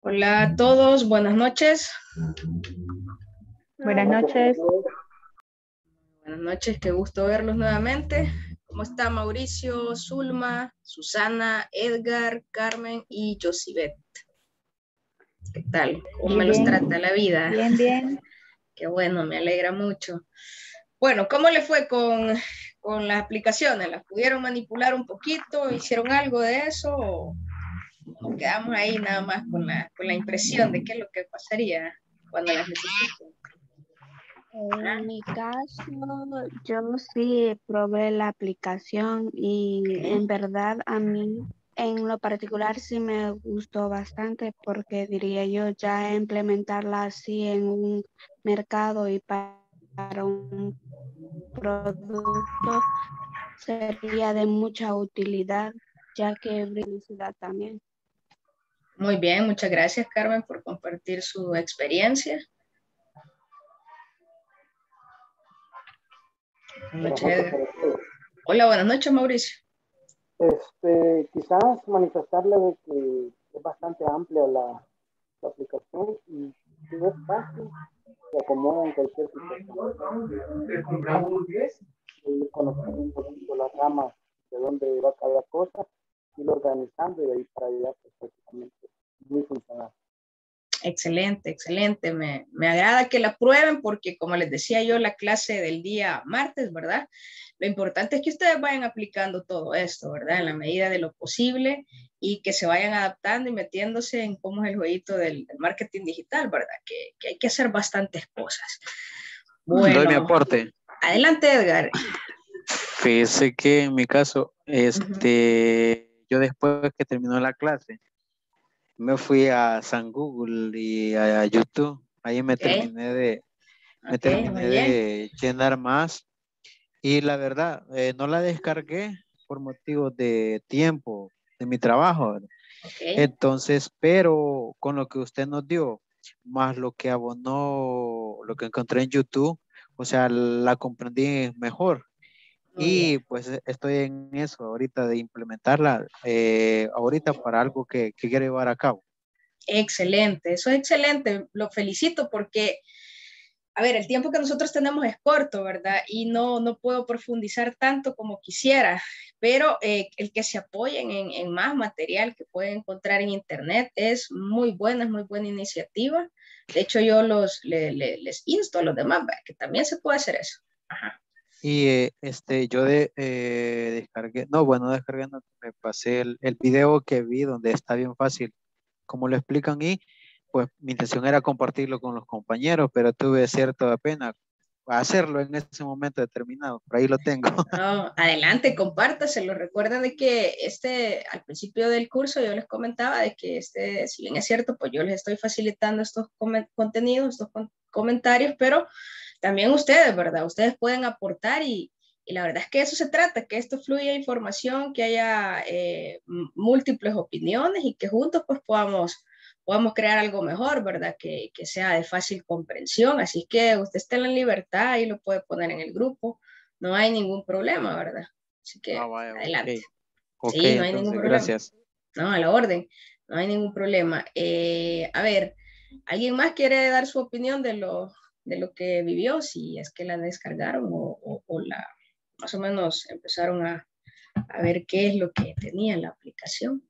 Hola a todos, buenas noches. Buenas noches. Buenas noches, qué gusto verlos nuevamente. ¿Cómo está Mauricio, Zulma, Susana, Edgar, Carmen y Josibet? ¿Qué tal? ¿Cómo me Bien, los bien, trata la vida? bien. Qué bueno, me alegra mucho. Bueno, ¿cómo le fue con las aplicaciones? ¿Las pudieron manipular un poquito? ¿Hicieron algo de eso? ¿O nos quedamos ahí nada más con la impresión de qué es lo que pasaría cuando las necesiten? En mi caso, yo sí probé la aplicación y Ok. en verdad a mí en lo particular sí me gustó bastante porque diría yo ya implementarla así en un mercado y para un producto sería de mucha utilidad ya que publicidad también. Muy bien, muchas gracias Carmen por compartir su experiencia. Buenas Buenas noches, noches Edgar. para todos. Hola, buenas noches Mauricio. Quizás manifestarle de que es bastante amplia la aplicación y que es fácil, se acomoda en cualquier situación. Y conocer un poquito las ramas de dónde va cada cosa, ir organizando y de ahí para allá, pues prácticamente muy funcional. Excelente, excelente. Me agrada que la prueben porque, como les decía yo, la clase del día martes, ¿verdad? Lo importante es que ustedes vayan aplicando todo esto, ¿verdad? En la medida de lo posible y que se vayan adaptando y metiéndose en cómo es el jueguito del marketing digital, ¿verdad? Que hay que hacer bastantes cosas. Doy mi Bueno, aporte. adelante, Edgar. Fíjese que en mi caso, Uh-huh. yo después que terminó la clase, me fui a San Google y a YouTube. Ahí Ok, me ok, muy terminé bien. de llenar más. Y la verdad, no la descargué por motivos de tiempo de mi trabajo, ¿verdad? Ok, Entonces, pero con lo que usted nos dio, más lo que abonó, lo que encontré en YouTube, o sea, la comprendí mejor. muy bien. Y pues estoy en eso ahorita de implementarla ahorita para algo que quiero llevar a cabo. Excelente, eso es excelente. Lo felicito porque, a ver, el tiempo que nosotros tenemos es corto, ¿verdad? Y no puedo profundizar tanto como quisiera, pero el que se apoyen en más material que pueden encontrar en Internet es muy buena iniciativa. De hecho, yo les insto a los demás, ¿verdad? Que también se puede hacer eso. Ajá. Y yo descargué, no, bueno, descargué, no, me pasé el video que vi donde está bien fácil, como lo explican y pues mi intención era compartirlo con los compañeros, pero tuve cierta pena hacerlo en ese momento determinado. Por ahí lo tengo. No, adelante, compártaselo. Recuerda de que al principio del curso yo les comentaba de que si bien es cierto, pues yo les estoy facilitando estos contenidos, estos comentarios, pero también ustedes, ¿verdad? Ustedes pueden aportar y la verdad es que eso se trata, que esto fluya información, que haya múltiples opiniones y que juntos pues podamos crear algo mejor, ¿verdad? Que sea de fácil comprensión. Así que usted está en la libertad y lo puede poner en el grupo, no hay ningún problema, ¿verdad? Así Ah, que vaya, ok. adelante. Ok, Sí, no hay ningún entonces, problema. gracias. No, a la orden, no hay ningún problema. A ver, ¿alguien más quiere dar su opinión de lo que vivió? Si es que la descargaron o más o menos empezaron a ver qué es lo que tenía la aplicación.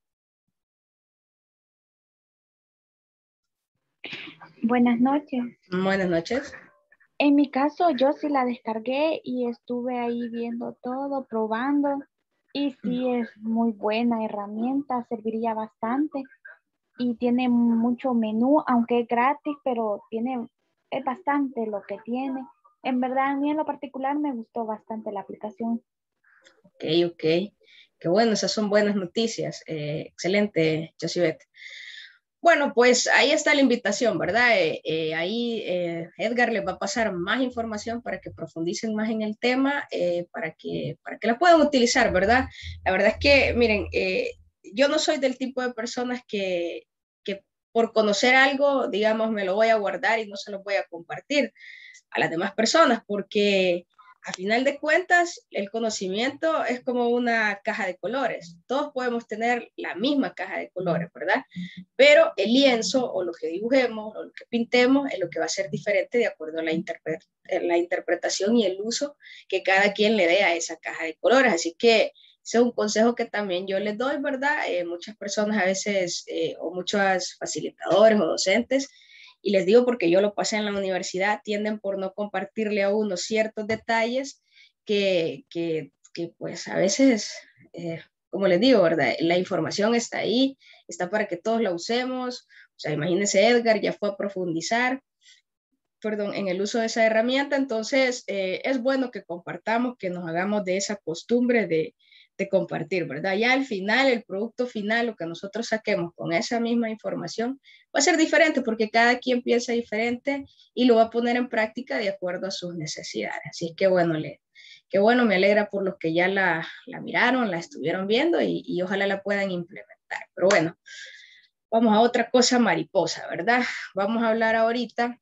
Buenas noches. Buenas noches. En mi caso, yo sí la descargué y estuve ahí viendo todo, probando. Y sí es muy buena herramienta, serviría bastante. Y tiene mucho menú, aunque es gratis, pero es bastante lo que tiene. En verdad, a mí en lo particular me gustó bastante la aplicación. Ok, ok. Qué bueno, esas son buenas noticias. Excelente, Josibet. Bueno, pues ahí está la invitación, ¿verdad? Ahí Edgar les va a pasar más información para que profundicen más en el tema, para que la puedan utilizar, ¿verdad? La verdad es que, miren, yo no soy del tipo de personas que por conocer algo, digamos, me lo voy a guardar y no se lo voy a compartir a las demás personas, porque a final de cuentas, el conocimiento es como una caja de colores. Todos podemos tener la misma caja de colores, ¿verdad? Pero el lienzo o lo que dibujemos o lo que pintemos es lo que va a ser diferente de acuerdo a la interpretación y el uso que cada quien le dé a esa caja de colores. Así que ese es un consejo que también yo les doy, ¿verdad? Muchas personas a veces, o muchos facilitadores o docentes, y les digo porque yo lo pasé en la universidad, tienden por no compartirle a uno ciertos detalles que pues a veces, como les digo, ¿verdad? La información está ahí, está para que todos la usemos. O sea, imagínense, Edgar ya fue a profundizar, perdón, en el uso de esa herramienta. Entonces, es bueno que compartamos, que nos hagamos de esa costumbre de compartir, ¿verdad? Ya al final, el producto final, lo que nosotros saquemos con esa misma información, va a ser diferente porque cada quien piensa diferente y lo va a poner en práctica de acuerdo a sus necesidades. Así es que bueno, que bueno, me alegra por los que ya la miraron, la estuvieron viendo y ojalá la puedan implementar. Pero bueno, vamos a otra cosa mariposa, ¿verdad? Vamos a hablar ahorita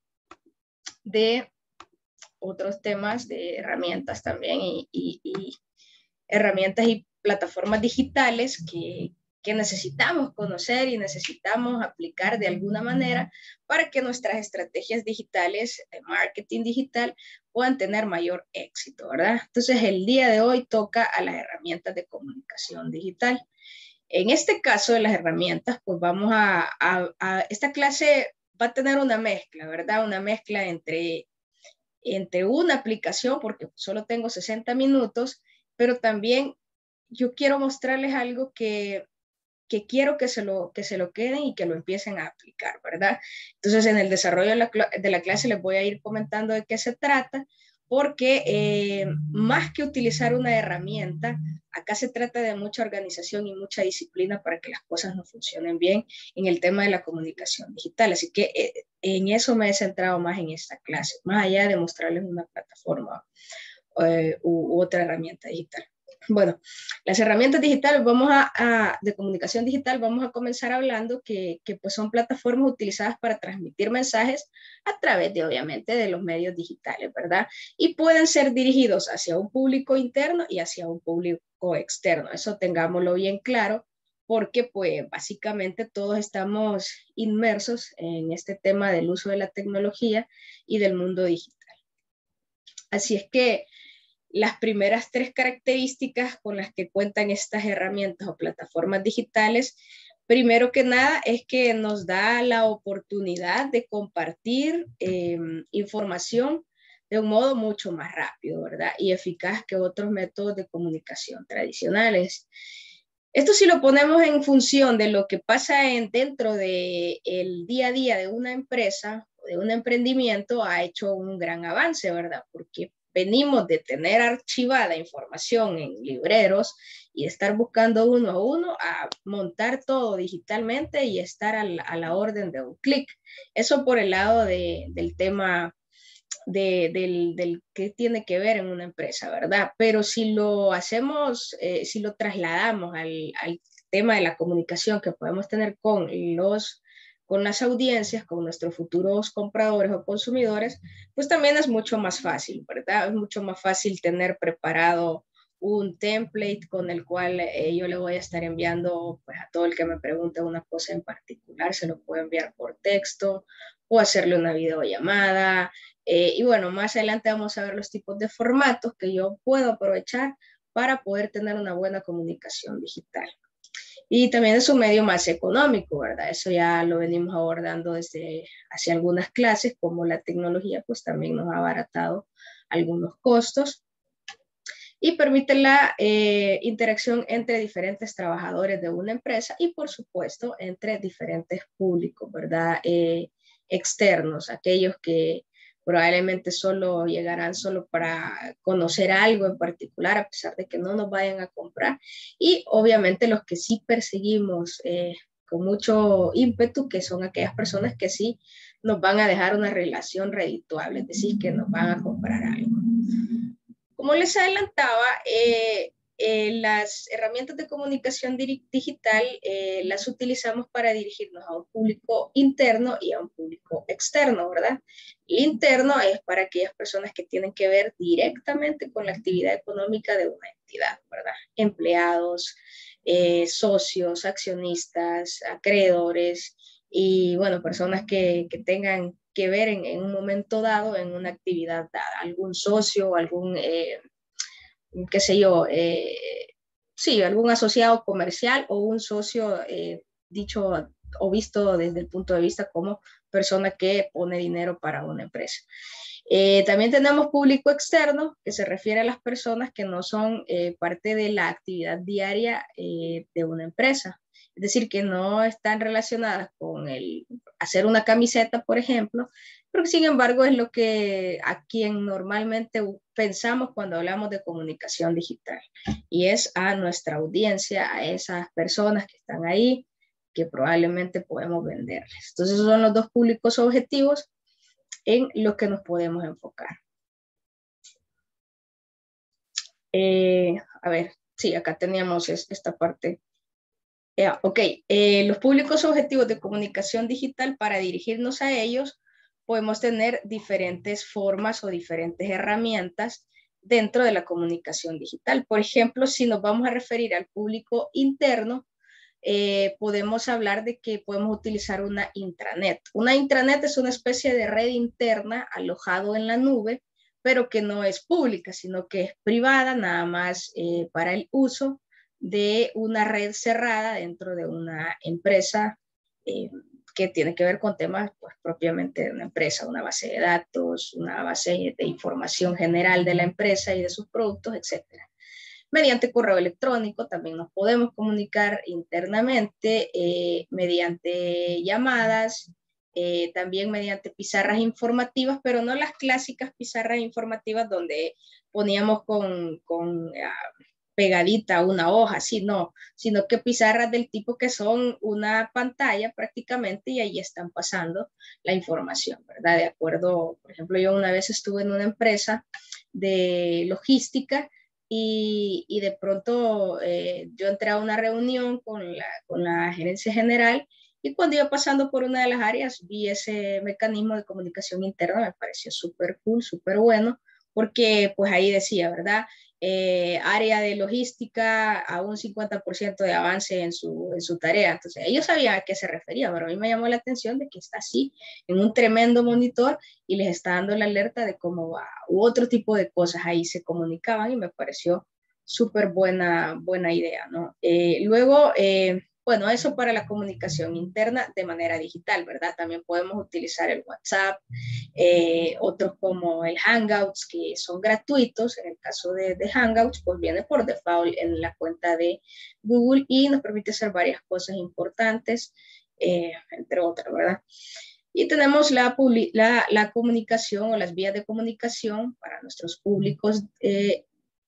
de otros temas, de herramientas también y herramientas y plataformas digitales que necesitamos conocer y necesitamos aplicar de alguna manera para que nuestras estrategias digitales, de marketing digital, puedan tener mayor éxito, ¿verdad? Entonces, el día de hoy toca a las herramientas de comunicación digital. En este caso de las herramientas, pues vamos esta clase va a tener una mezcla, ¿verdad? Una mezcla entre una aplicación, porque solo tengo 60 minutos, pero también yo quiero mostrarles algo que quiero que se lo queden y que lo empiecen a aplicar, ¿verdad? Entonces, en el desarrollo de la clase les voy a ir comentando de qué se trata, porque más que utilizar una herramienta, acá se trata de mucha organización y mucha disciplina para que las cosas no funcionen bien en el tema de la comunicación digital. Así que en eso me he centrado más en esta clase, más allá de mostrarles una plataforma u otra herramienta digital. Bueno, las herramientas digitales, de comunicación digital, vamos a comenzar hablando que pues son plataformas utilizadas para transmitir mensajes a través de, obviamente, de los medios digitales, ¿verdad? Y pueden ser dirigidos hacia un público interno y hacia un público externo. Eso tengámoslo bien claro, porque pues básicamente todos estamos inmersos en este tema del uso de la tecnología y del mundo digital. Así es que las primeras 3 características con las que cuentan estas herramientas o plataformas digitales, primero que nada, es que nos da la oportunidad de compartir información de un modo mucho más rápido, ¿verdad? Y eficaz que otros métodos de comunicación tradicionales. Esto si lo ponemos en función de lo que pasa dentro del día a día de una empresa, de un emprendimiento, ha hecho un gran avance, ¿verdad? Porque venimos de tener archivada información en libreros y estar buscando uno a uno a montar todo digitalmente y estar a la orden de un clic. Eso por el lado del tema del que tiene que ver en una empresa, ¿verdad? Pero si lo hacemos, si lo trasladamos al tema de la comunicación que podemos tener con las audiencias, con nuestros futuros compradores o consumidores, pues también es mucho más fácil, ¿verdad? Es mucho más fácil tener preparado un template con el cual yo le voy a estar enviando pues, a todo el que me pregunte una cosa en particular, se lo puedo enviar por texto o hacerle una videollamada. Y bueno, más adelante vamos a ver los tipos de formatos que yo puedo aprovechar para poder tener una buena comunicación digital. Y también es un medio más económico, ¿verdad? Eso ya lo venimos abordando desde hace algunas clases, como la tecnología pues también nos ha abaratado algunos costos y permite la interacción entre diferentes trabajadores de una empresa y por supuesto entre diferentes públicos, ¿verdad? Externos, aquellos que probablemente solo llegarán solo para conocer algo en particular, a pesar de que no nos vayan a comprar, y obviamente los que sí perseguimos con mucho ímpetu, que son aquellas personas que sí nos van a dejar una relación redituable, es decir, que nos van a comprar algo. Como les adelantaba, las herramientas de comunicación digital las utilizamos para dirigirnos a un público interno y a un público externo, ¿verdad? El interno es para aquellas personas que tienen que ver directamente con la actividad económica de una entidad, ¿verdad? Empleados, socios, accionistas, acreedores y, bueno, personas que tengan que ver en un momento dado en una actividad dada, algún socio, algún qué sé yo, sí, algún asociado comercial o un socio dicho o visto desde el punto de vista como persona que pone dinero para una empresa. También tenemos público externo, que se refiere a las personas que no son parte de la actividad diaria de una empresa. Es decir, que no están relacionadas con el hacer una camiseta, por ejemplo, pero sin embargo es lo que a quien normalmente pensamos cuando hablamos de comunicación digital, y es a nuestra audiencia, a esas personas que están ahí, que probablemente podemos venderles. Entonces, esos son los dos públicos objetivos en los que nos podemos enfocar. A ver, sí, acá teníamos esta parte. Ok, los públicos objetivos de comunicación digital, para dirigirnos a ellos, podemos tener diferentes formas o diferentes herramientas dentro de la comunicación digital. Por ejemplo, si nos vamos a referir al público interno, podemos hablar de que podemos utilizar una intranet. Una intranet es una especie de red interna alojado en la nube, pero que no es pública, sino que es privada, nada más para el uso de una red cerrada dentro de una empresa que tiene que ver con temas pues, propiamente de una empresa, una base de datos, una base de información general de la empresa y de sus productos, etcétera. Mediante correo electrónico también nos podemos comunicar internamente, mediante llamadas, también mediante pizarras informativas, pero no las clásicas pizarras informativas donde poníamos con pegadita una hoja, sino que pizarras del tipo que son una pantalla prácticamente y ahí están pasando la información, ¿verdad? De acuerdo, por ejemplo, yo una vez estuve en una empresa de logística y de pronto yo entré a una reunión con la gerencia general y cuando iba pasando por una de las áreas vi ese mecanismo de comunicación interna, me pareció súper cool, súper bueno, porque pues ahí decía, ¿verdad? Área de logística a un 50% de avance en su tarea. Entonces, ellos sabían a qué se refería, pero a mí me llamó la atención de que está así, en un tremendo monitor, y les está dando la alerta de cómo va, u otro tipo de cosas ahí se comunicaban, y me pareció súper buena idea, ¿no? Luego, bueno, eso para la comunicación interna de manera digital, ¿verdad? También podemos utilizar el WhatsApp, otros como el Hangouts, que son gratuitos. En el caso de Hangouts, pues viene por default en la cuenta de Google y nos permite hacer varias cosas importantes, entre otras, ¿verdad? Y tenemos la comunicación o las vías de comunicación para nuestros públicos de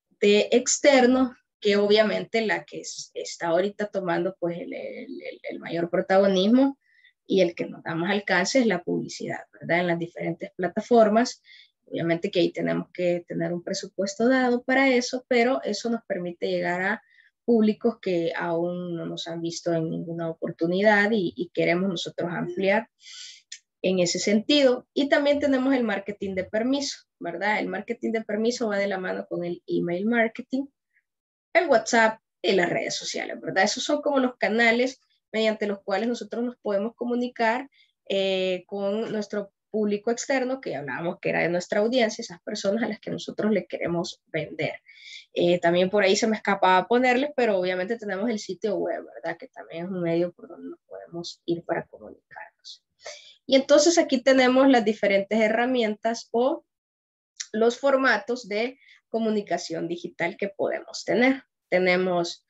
externos, que obviamente la que está ahorita tomando pues el mayor protagonismo y el que nos da más alcance es la publicidad, ¿verdad? En las diferentes plataformas. Obviamente que ahí tenemos que tener un presupuesto dado para eso, pero eso nos permite llegar a públicos que aún no nos han visto en ninguna oportunidad y queremos nosotros ampliar en ese sentido. Y también tenemos el marketing de permiso, ¿verdad? El marketing de permiso va de la mano con el email marketing, el WhatsApp y las redes sociales, ¿verdad? Esos son como los canales mediante los cuales nosotros nos podemos comunicar con nuestro público externo, que hablábamos que era de nuestra audiencia, esas personas a las que nosotros le queremos vender. También por ahí se me escapaba ponerles, pero obviamente tenemos el sitio web, ¿verdad? Que también es un medio por donde nos podemos ir para comunicarnos. Y entonces aquí tenemos las diferentes herramientas o los formatos de comunicación digital que podemos tener. Tenemos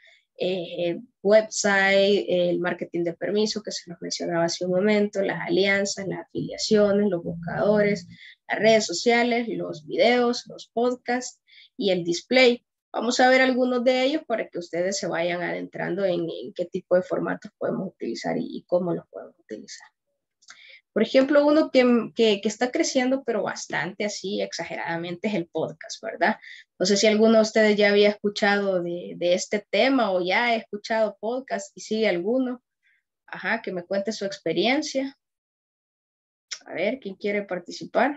website, el marketing de permiso, que se nos mencionaba hace un momento, las alianzas, las afiliaciones, los buscadores, las redes sociales, los videos, los podcasts y el display. Vamos a ver algunos de ellos para que ustedes se vayan adentrando en qué tipo de formatos podemos utilizar y cómo los podemos utilizar. Por ejemplo, uno que está creciendo, pero bastante así, exageradamente, es el podcast, ¿verdad? No sé si alguno de ustedes ya había escuchado de este tema o ya ha escuchado podcast y sigue alguno. Ajá, que me cuente su experiencia. A ver, ¿quién quiere participar?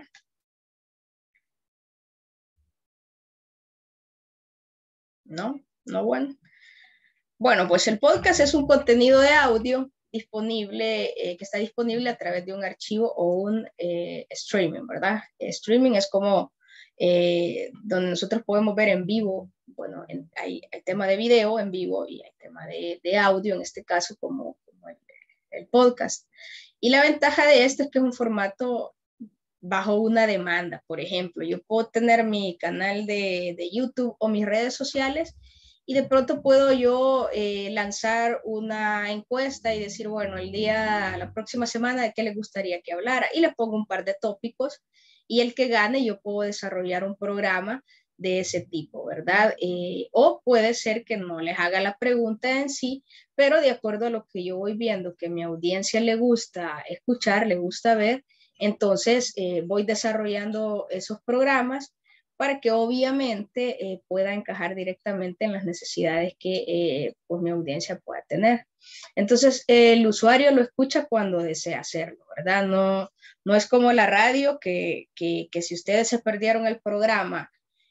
No, no, bueno. Bueno, pues el podcast es un contenido de audio disponible, que está disponible a través de un archivo o un streaming, ¿verdad? Streaming es como donde nosotros podemos ver en vivo, bueno, hay tema de video en vivo y hay tema de audio, en este caso como el podcast. Y la ventaja de este es que es un formato bajo una demanda. Por ejemplo, yo puedo tener mi canal de YouTube o mis redes sociales y de pronto puedo yo lanzar una encuesta y decir, bueno, la próxima semana, ¿de qué le gustaría que hablara? Y le pongo un par de tópicos y el que gane yo puedo desarrollar un programa de ese tipo, ¿verdad? O puede ser que no les haga la pregunta en sí, pero de acuerdo a lo que yo voy viendo que a mi audiencia le gusta escuchar, le gusta ver, entonces voy desarrollando esos programas para que obviamente pueda encajar directamente en las necesidades que pues mi audiencia pueda tener. Entonces el usuario lo escucha cuando desea hacerlo, ¿verdad? No es como la radio que si ustedes se perdieron el programa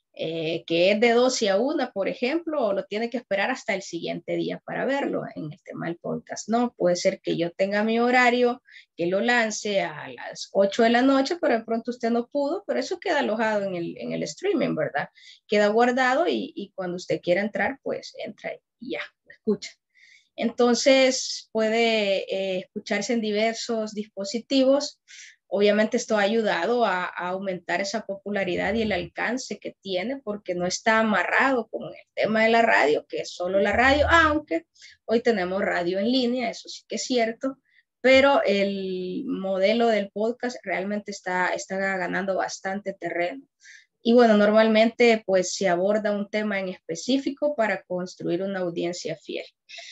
que es de 12 a 1, por ejemplo, o lo tiene que esperar hasta el siguiente día para verlo en el tema del podcast. No, puede ser que yo tenga mi horario, que lo lance a las 8 de la noche, pero de pronto usted no pudo, pero eso queda alojado en el streaming, ¿verdad? Queda guardado y cuando usted quiera entrar, pues entra y ya, lo escucha. Entonces puede escucharse en diversos dispositivos. Obviamente esto ha ayudado a aumentar esa popularidad y el alcance que tiene porque no está amarrado con el tema de la radio, que es solo la radio, aunque hoy tenemos radio en línea, eso sí que es cierto, pero el modelo del podcast realmente está ganando bastante terreno. Y bueno, normalmente pues se aborda un tema en específico para construir una audiencia fiel.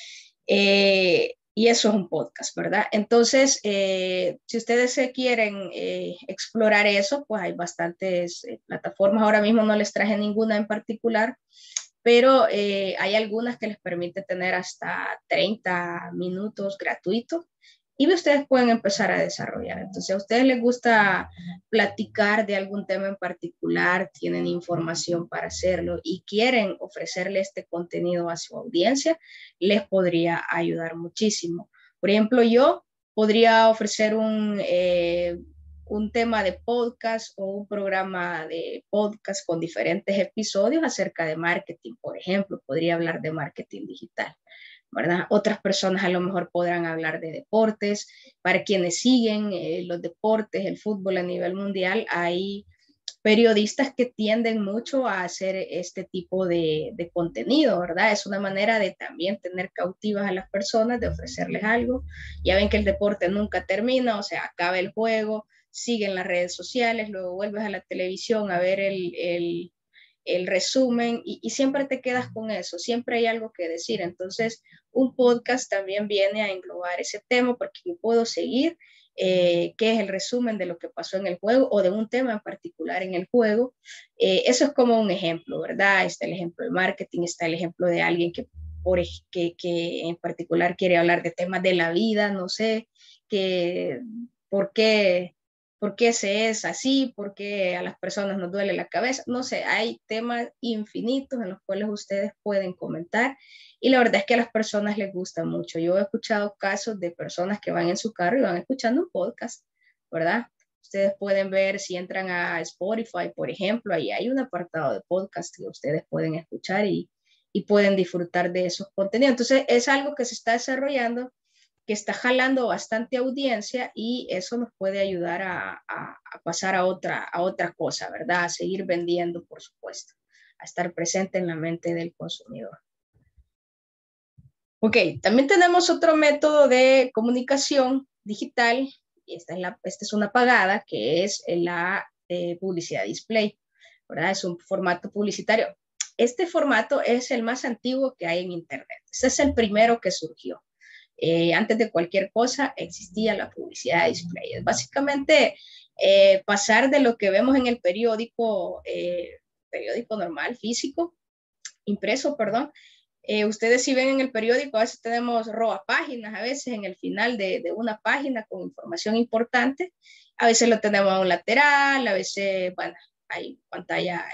Y eso es un podcast, ¿verdad? Entonces, si ustedes se quieren explorar eso, pues hay bastantes plataformas. Ahora mismo no les traje ninguna en particular, pero hay algunas que les permite tener hasta 30 minutos gratuitos y ustedes pueden empezar a desarrollar. Entonces, a ustedes les gusta platicar de algún tema en particular, tienen información para hacerlo y quieren ofrecerle este contenido a su audiencia, les podría ayudar muchísimo. Por ejemplo, yo podría ofrecer un tema de podcast o un programa de podcast con diferentes episodios acerca de marketing, por ejemplo, podría hablar de marketing digital, ¿verdad? Otras personas a lo mejor podrán hablar de deportes. Para quienes siguen los deportes, el fútbol a nivel mundial, hay periodistas que tienden mucho a hacer este tipo de contenido, ¿verdad? Es una manera de también tener cautivas a las personas, de ofrecerles algo. Ya ven que el deporte nunca termina, o sea, acaba el juego, siguen las redes sociales, luego vuelves a la televisión a ver el resumen y siempre te quedas con eso, siempre hay algo que decir. Entonces, un podcast también viene a englobar ese tema porque yo puedo seguir qué es el resumen de lo que pasó en el juego o de un tema en particular en el juego. Eso es como un ejemplo, ¿verdad? Está el ejemplo del marketing, está el ejemplo de alguien que en particular quiere hablar de temas de la vida, no sé, que por qué se es así, por qué a las personas nos duele la cabeza, no sé, hay temas infinitos en los cuales ustedes pueden comentar y la verdad es que a las personas les gusta mucho. Yo he escuchado casos de personas que van en su carro y van escuchando un podcast, ¿verdad? Ustedes pueden ver si entran a Spotify, por ejemplo, ahí hay un apartado de podcast que ustedes pueden escuchar y pueden disfrutar de esos contenidos. Entonces, es algo que se está desarrollando, que está jalando bastante audiencia y eso nos puede ayudar a pasar a otra cosa, ¿verdad? A seguir vendiendo, por supuesto, a estar presente en la mente del consumidor. Ok, también tenemos otro método de comunicación digital, y esta es una pagada, que es la publicidad display, ¿verdad? Es un formato publicitario. Este formato es el más antiguo que hay en Internet. Este es el primero que surgió. antes de cualquier cosa existía la publicidad display. Es básicamente pasar de lo que vemos en el periódico normal, físico, impreso, perdón. Ustedes si ven en el periódico, a veces tenemos páginas, a veces en el final de una página con información importante, a veces lo tenemos a un lateral, a veces, bueno, hay pantalla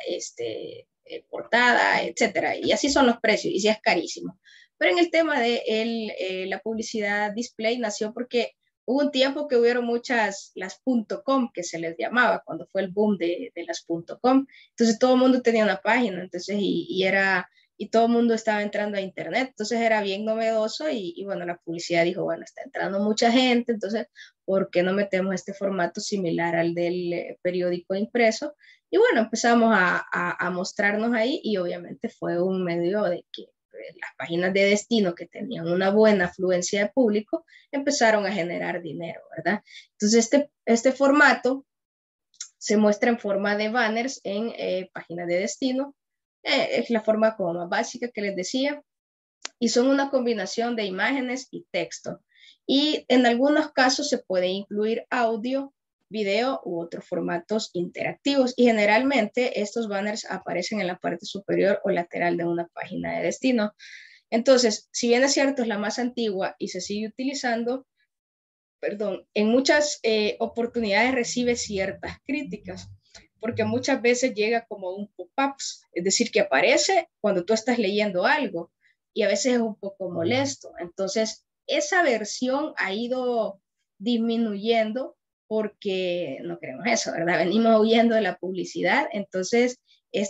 portada, etcétera, y así son los precios, y sí es carísimo. Pero en el tema de la publicidad display nació porque hubo un tiempo que hubieron muchas, las .com, que se les llamaba, cuando fue el boom de las .com, entonces todo el mundo tenía una página, entonces, y todo el mundo estaba entrando a internet, entonces era bien novedoso y bueno, la publicidad dijo, bueno, está entrando mucha gente, entonces, ¿por qué no metemos este formato similar al del periódico impreso? Y bueno, empezamos a mostrarnos ahí y obviamente fue un medio de que las páginas de destino que tenían una buena afluencia de público empezaron a generar dinero, ¿verdad? Entonces este formato se muestra en forma de banners en páginas de destino. Es la forma como más básica que les decía, y son una combinación de imágenes y texto. Y en algunos casos se puede incluir audio, video u otros formatos interactivos. Y generalmente estos banners aparecen en la parte superior o lateral de una página de destino. Entonces, si bien es cierto, es la más antigua y se sigue utilizando, perdón, en muchas oportunidades recibe ciertas críticas, porque muchas veces llega como un pop-up, es decir, que aparece cuando tú estás leyendo algo y a veces es un poco molesto. Entonces, esa versión ha ido disminuyendo porque no queremos eso, ¿verdad? Venimos huyendo de la publicidad, entonces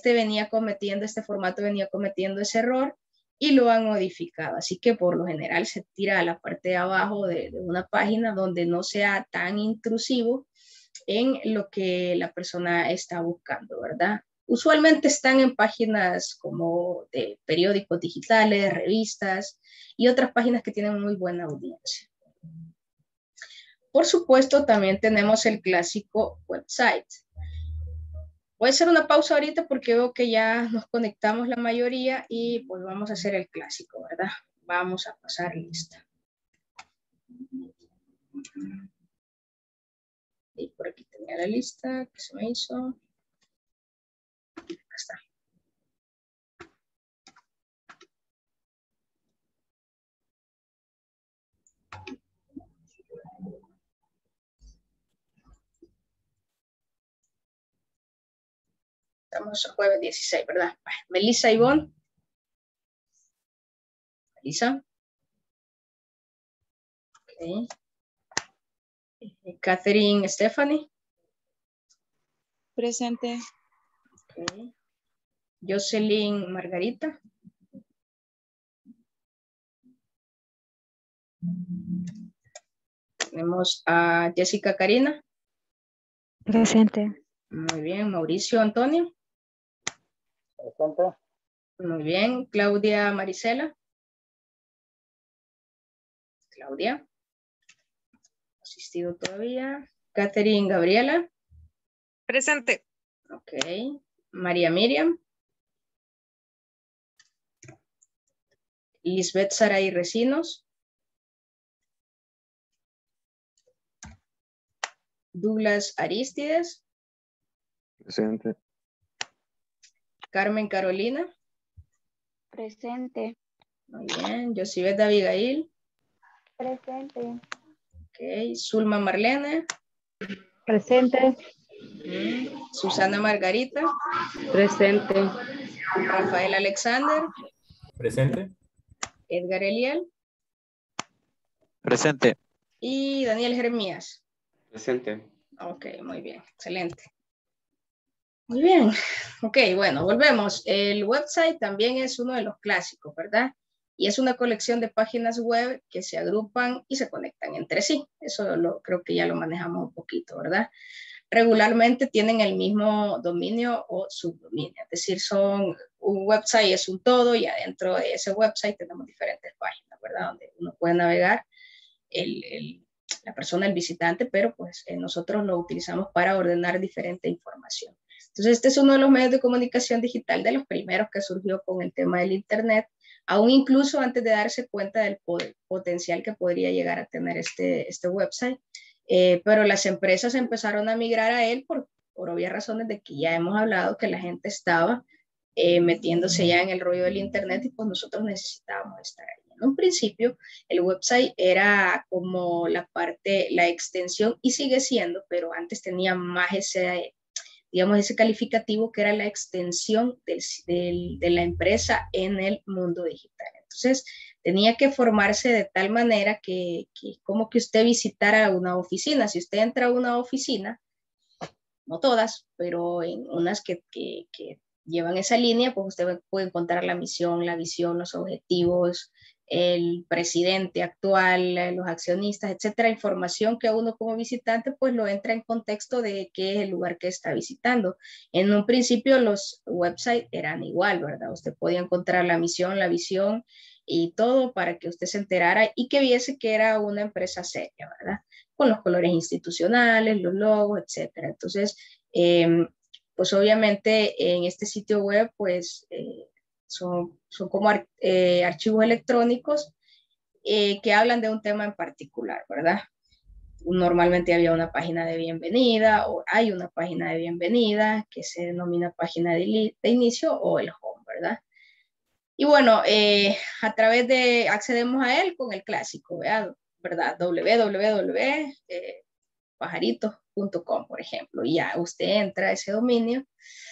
este formato venía cometiendo ese error y lo han modificado. Así que por lo general se tira a la parte de abajo de una página donde no sea tan intrusivo en lo que la persona está buscando, ¿verdad? Usualmente están en páginas como de periódicos digitales, revistas y otras páginas que tienen muy buena audiencia. Por supuesto, también tenemos el clásico website. Voy a hacer una pausa ahorita porque veo que ya nos conectamos la mayoría y pues vamos a hacer el clásico, ¿verdad? Vamos a pasar lista. Y por aquí tenía la lista que se me hizo. Acá está. Estamos el jueves 16, ¿verdad? Melissa Ivonne. Melissa. Okay. Catherine Stephanie. Presente. Okay. Jocelyn Margarita. Tenemos a Jessica Karina. Presente. Muy bien. Mauricio Antonio. Presente. Muy bien. Claudia Marisela. Claudia. Asistido todavía. Catherine Gabriela. Presente. Ok. María Miriam. Lisbeth Saray Recinos. Douglas Aristides. Presente. Carmen Carolina. Presente. Muy bien. Josibeth Abigail. Presente. Ok. Zulma Marlene. Presente. Susana Margarita. Presente. Rafael Alexander. Presente. Edgar Eliel. Presente. Y Daniel Jeremías. Presente. Ok, muy bien. Excelente. Muy bien. Ok, bueno, volvemos. El website también es uno de los clásicos, ¿verdad? Y es una colección de páginas web que se agrupan y se conectan entre sí. Eso creo que ya lo manejamos un poquito, ¿verdad? Regularmente tienen el mismo dominio o subdominio, es decir, un website es un todo y adentro de ese website tenemos diferentes páginas, ¿verdad? Donde uno puede navegar la persona, el visitante, pero pues nosotros lo utilizamos para ordenar diferente información. Entonces este es uno de los medios de comunicación digital de los primeros que surgió con el tema del internet aún incluso antes de darse cuenta del potencial que podría llegar a tener este website. Pero las empresas empezaron a migrar a él por obvias razones de que ya hemos hablado que la gente estaba metiéndose ya en el rollo del internet y pues nosotros necesitábamos estar ahí. En un principio el website era como la extensión, y sigue siendo, pero antes tenía más ese calificativo que era la extensión de la empresa en el mundo digital. Entonces tenía que formarse de tal manera que como que usted visitara una oficina. Si usted entra a una oficina, no todas, pero en unas que llevan esa línea, pues usted puede encontrar la misión, la visión, los objetivos, el presidente actual, los accionistas, etcétera, información que uno como visitante pues lo entra en contexto de qué es el lugar que está visitando. En un principio los websites eran igual, ¿verdad? Usted podía encontrar la misión, la visión y todo para que usted se enterara y que viese que era una empresa seria, ¿verdad? Con los colores institucionales, los logos, etcétera. Entonces, pues obviamente en este sitio web, pues son como archivos electrónicos que hablan de un tema en particular, ¿verdad? Normalmente había una página de bienvenida o hay una página de bienvenida que se denomina página de inicio o el home, ¿verdad? Y bueno, a través de, accedemos a él con el clásico, ¿verdad? www.pajaritos.com, por ejemplo, y ya usted entra a ese dominio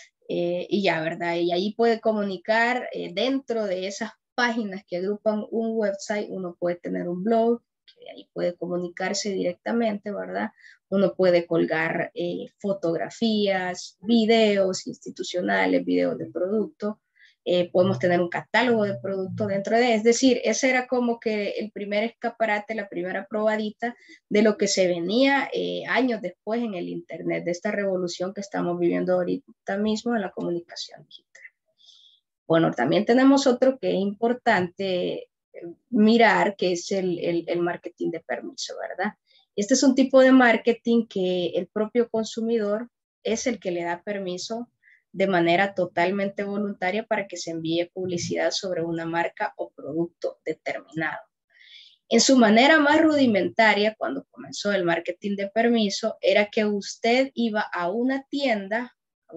y ya, ¿verdad? Y ahí puede comunicar dentro de esas páginas que agrupan un website, uno puede tener un blog, que ahí puede comunicarse directamente, ¿verdad? Uno puede colgar fotografías, videos institucionales, videos de producto. Podemos tener un catálogo de productos dentro de, es decir, ese era como que el primer escaparate, la primera probadita de lo que se venía años después en el internet, de esta revolución que estamos viviendo ahorita mismo en la comunicación digital. Bueno, también tenemos otro que es importante mirar, que es el marketing de permiso, ¿verdad? Este es un tipo de marketing que el propio consumidor es el que le da permiso de manera totalmente voluntaria para que se envíe publicidad sobre una marca o producto determinado. En su manera más rudimentaria, cuando comenzó el marketing de permiso, era que usted iba a una tienda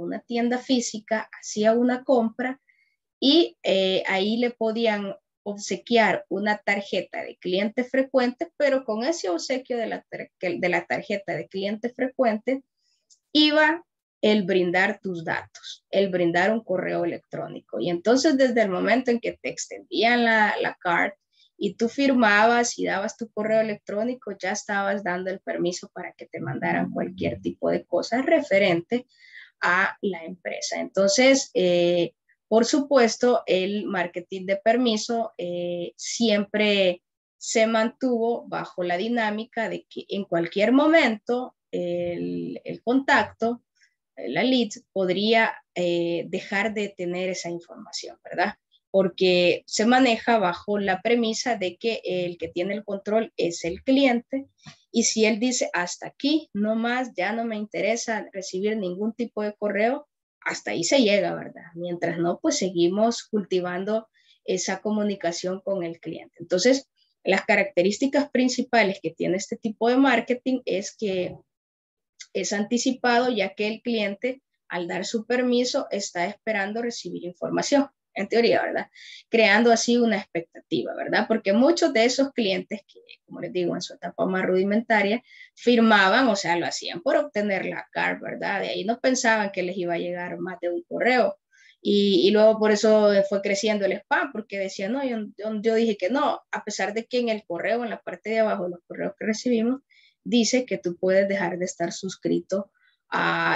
física, hacía una compra y ahí le podían obsequiar una tarjeta de cliente frecuente, pero con ese obsequio de la tarjeta de cliente frecuente iba el brindar tus datos, el brindar un correo electrónico. Y entonces desde el momento en que te extendían la card y tú firmabas y dabas tu correo electrónico, ya estabas dando el permiso para que te mandaran cualquier tipo de cosa referente a la empresa. Entonces, por supuesto, el marketing de permiso siempre se mantuvo bajo la dinámica de que en cualquier momento el contacto, la lead, podría dejar de tener esa información, ¿verdad? Porque se maneja bajo la premisa de que el que tiene el control es el cliente, y si él dice hasta aquí, no más, ya no me interesa recibir ningún tipo de correo, hasta ahí se llega, ¿verdad? Mientras no, pues seguimos cultivando esa comunicación con el cliente. Entonces, las características principales que tiene este tipo de marketing es que es anticipado, ya que el cliente, al dar su permiso, está esperando recibir información, en teoría, ¿verdad? Creando así una expectativa, ¿verdad? Porque muchos de esos clientes que, como les digo, en su etapa más rudimentaria, firmaban, o sea, lo hacían por obtener la card, ¿verdad? De ahí no pensaban que les iba a llegar más de un correo. Y luego por eso fue creciendo el spam, porque decían, no, yo dije que no, a pesar de que en el correo, en la parte de abajo de los correos que recibimos, dice que tú puedes dejar de estar suscrito a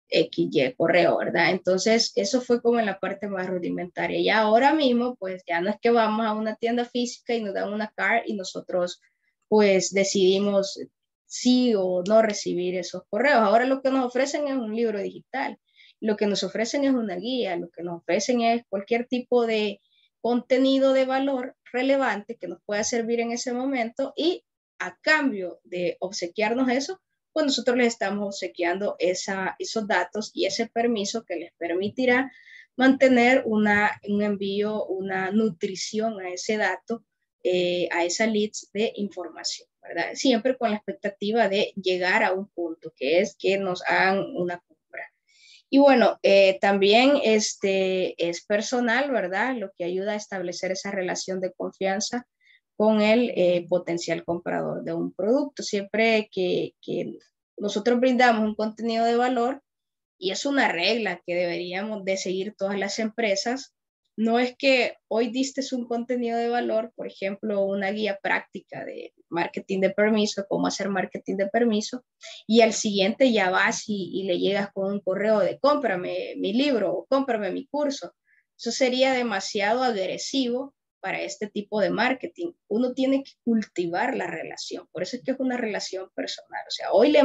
XY correo, ¿verdad? Entonces, eso fue como en la parte más rudimentaria. Y ahora mismo, pues ya no es que vamos a una tienda física y nos dan una card y nosotros, pues, decidimos sí o no recibir esos correos. Ahora lo que nos ofrecen es un libro digital, lo que nos ofrecen es una guía, lo que nos ofrecen es cualquier tipo de contenido de valor relevante que nos pueda servir en ese momento, y a cambio de obsequiarnos eso, pues nosotros les estamos obsequiando esos datos y ese permiso que les permitirá mantener un envío, una nutrición a ese dato, a esa leads de información, ¿verdad? Siempre con la expectativa de llegar a un punto, que es que nos hagan una compra. Y bueno, también es personal, ¿verdad? Lo que ayuda a establecer esa relación de confianza con el potencial comprador de un producto. Siempre que nosotros brindamos un contenido de valor, y es una regla que deberíamos de seguir todas las empresas, no es que hoy diste un contenido de valor, por ejemplo, una guía práctica de marketing de permiso, cómo hacer marketing de permiso, y al siguiente ya vas y le llegas con un correo de cómprame mi libro o cómprame mi curso. Eso sería demasiado agresivo para este tipo de marketing. Uno tiene que cultivar la relación, por eso es que es una relación personal. O sea, hoy le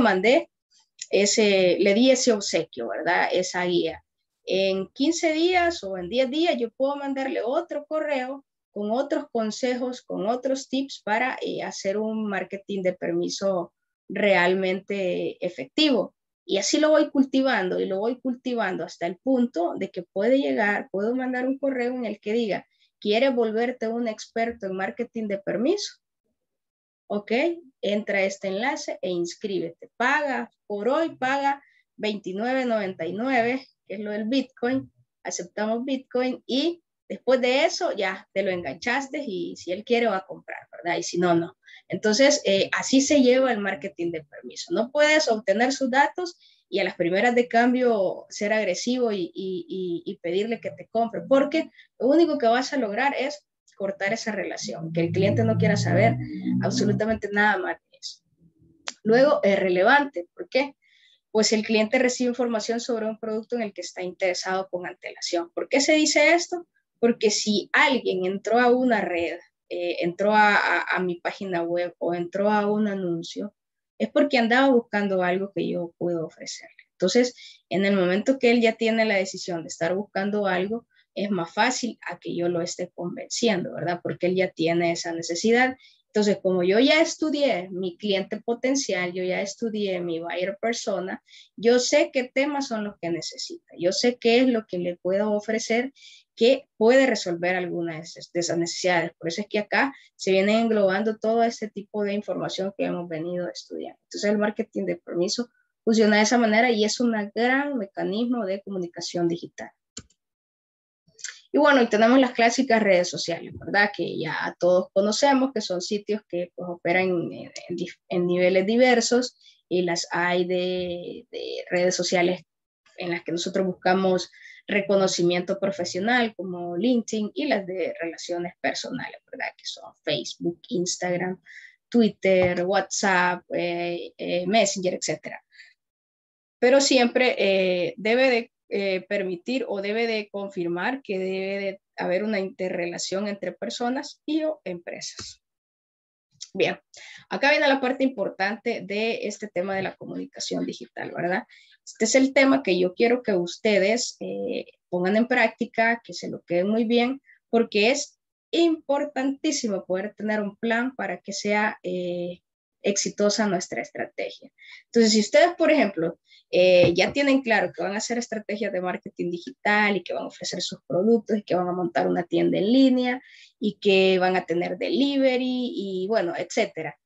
le di ese obsequio, ¿verdad? Esa guía. En 15 días o en 10 días yo puedo mandarle otro correo con otros consejos, con otros tips para hacer un marketing de permiso realmente efectivo. Y así lo voy cultivando y lo voy cultivando hasta el punto de que puedo mandar un correo en el que diga, ¿quieres volverte un experto en marketing de permiso? Ok, entra a este enlace e inscríbete. Paga, por hoy paga $29.99, que es lo del Bitcoin. Aceptamos Bitcoin y después de eso ya te lo enganchaste y si él quiere va a comprar, ¿verdad? Y si no, no. Entonces, así se lleva el marketing de permiso. No puedes obtener sus datos y a las primeras de cambio ser agresivo y pedirle que te compre, porque lo único que vas a lograr es cortar esa relación, que el cliente no quiera saber absolutamente nada más de eso. Luego, es relevante. ¿Por qué? Pues el cliente recibe información sobre un producto en el que está interesado con antelación. ¿Por qué se dice esto? Porque si alguien entró a una red, entró a mi página web o entró a un anuncio, es porque andaba buscando algo que yo puedo ofrecerle. Entonces, en el momento que él ya tiene la decisión de estar buscando algo, es más fácil a que yo lo esté convenciendo, ¿verdad? Porque él ya tiene esa necesidad. Entonces, como yo ya estudié mi cliente potencial, yo ya estudié mi buyer persona, yo sé qué temas son los que necesita, yo sé qué es lo que le puedo ofrecer que puede resolver alguna de esas necesidades. Por eso es que acá se viene englobando todo este tipo de información que hemos venido estudiando. Entonces, el marketing de permiso funciona de esa manera y es un gran mecanismo de comunicación digital. Y bueno, y tenemos las clásicas redes sociales, ¿verdad? Que ya todos conocemos, que son sitios que pues, operan en niveles diversos y las hay de redes sociales en las que nosotros buscamos reconocimiento profesional como LinkedIn y las de relaciones personales, ¿verdad? Que son Facebook, Instagram, Twitter, WhatsApp, Messenger, etc. Pero siempre debe de permitir o debe de confirmar que debe de haber una interrelación entre personas y o empresas. Bien, acá viene la parte importante de este tema de la comunicación digital, ¿verdad? Este es el tema que yo quiero que ustedes pongan en práctica, que se lo queden muy bien, porque es importantísimo poder tener un plan para que sea exitosa nuestra estrategia. Entonces, si ustedes, por ejemplo, ya tienen claro que van a hacer estrategias de marketing digital y que van a ofrecer sus productos y que van a montar una tienda en línea y que van a tener delivery y bueno, etcétera.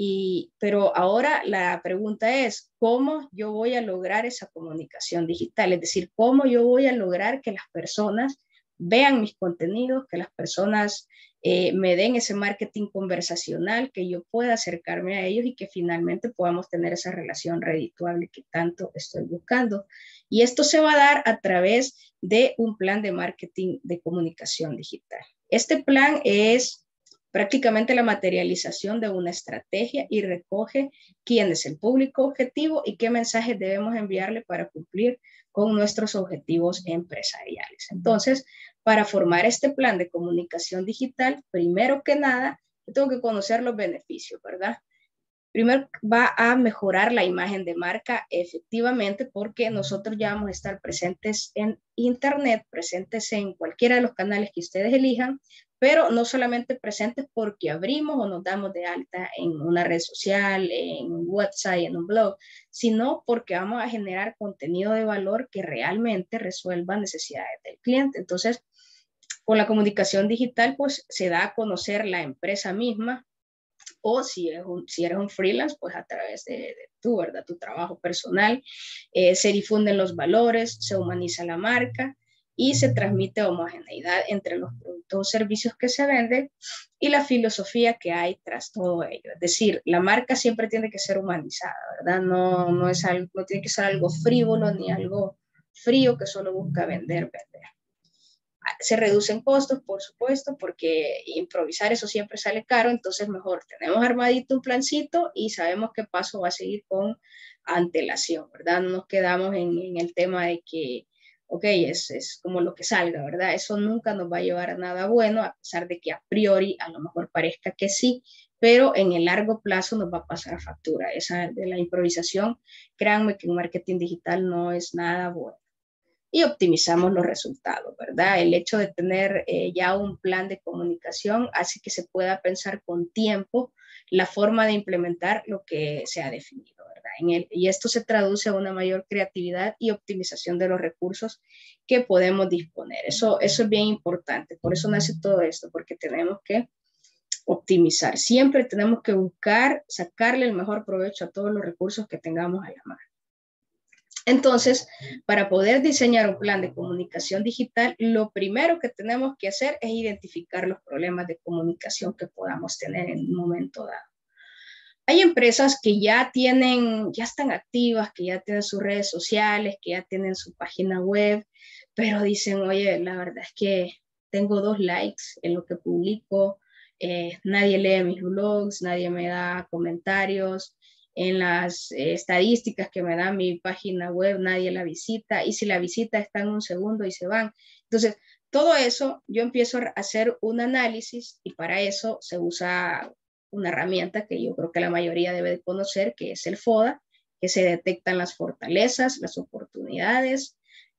Pero ahora la pregunta es, ¿cómo yo voy a lograr esa comunicación digital? Es decir, ¿cómo yo voy a lograr que las personas vean mis contenidos, que las personas me den ese marketing conversacional, que yo pueda acercarme a ellos y que finalmente podamos tener esa relación redituable que tanto estoy buscando? Y esto se va a dar a través de un plan de marketing de comunicación digital. Este plan es prácticamente la materialización de una estrategia y recoge quién es el público objetivo y qué mensajes debemos enviarle para cumplir con nuestros objetivos empresariales. Entonces, para formar este plan de comunicación digital, primero que nada, tengo que conocer los beneficios, ¿verdad? Primero va a mejorar la imagen de marca efectivamente porque nosotros ya vamos a estar presentes en internet, presentes en cualquiera de los canales que ustedes elijan, pero no solamente presentes porque abrimos o nos damos de alta en una red social, en un website, en un blog, sino porque vamos a generar contenido de valor que realmente resuelva necesidades del cliente. Entonces, con la comunicación digital, pues se da a conocer la empresa misma, o si eres un freelance, pues a través de tu, ¿verdad? Tu trabajo personal, se difunden los valores, se humaniza la marca y se transmite homogeneidad entre los productos o servicios que se venden y la filosofía que hay tras todo ello. Es decir, la marca siempre tiene que ser humanizada, ¿verdad? No es algo, no tiene que ser algo frívolo ni algo frío que solo busca vender. Se reducen costos, por supuesto, porque improvisar eso siempre sale caro, entonces mejor tenemos armadito un plancito y sabemos qué paso va a seguir con antelación, ¿verdad? No nos quedamos en el tema de que, ok, es como lo que salga, ¿verdad? Eso nunca nos va a llevar a nada bueno, a pesar de que a priori a lo mejor parezca que sí, pero en el largo plazo nos va a pasar factura. Esa de la improvisación, créanme que en marketing digital no es nada bueno. Y optimizamos los resultados, ¿verdad? El hecho de tener ya un plan de comunicación hace que se pueda pensar con tiempo la forma de implementar lo que se ha definido, ¿verdad? Y esto se traduce a una mayor creatividad y optimización de los recursos que podemos disponer. Eso es bien importante, por eso nace todo esto, porque tenemos que optimizar. Siempre tenemos que buscar sacarle el mejor provecho a todos los recursos que tengamos a la mano. Entonces, para poder diseñar un plan de comunicación digital, lo primero que tenemos que hacer es identificar los problemas de comunicación que podamos tener en un momento dado. Hay empresas que ya están activas, que ya tienen sus redes sociales, que ya tienen su página web, pero dicen, oye, la verdad es que tengo 2 likes en lo que publico, nadie lee mis blogs, nadie me da comentarios, en las estadísticas que me da mi página web, nadie la visita, y si la visita están un segundo y se van. Entonces, todo eso, yo empiezo a hacer un análisis y para eso se usa una herramienta que yo creo que la mayoría debe de conocer, que es el FODA, que se detectan las fortalezas, las oportunidades,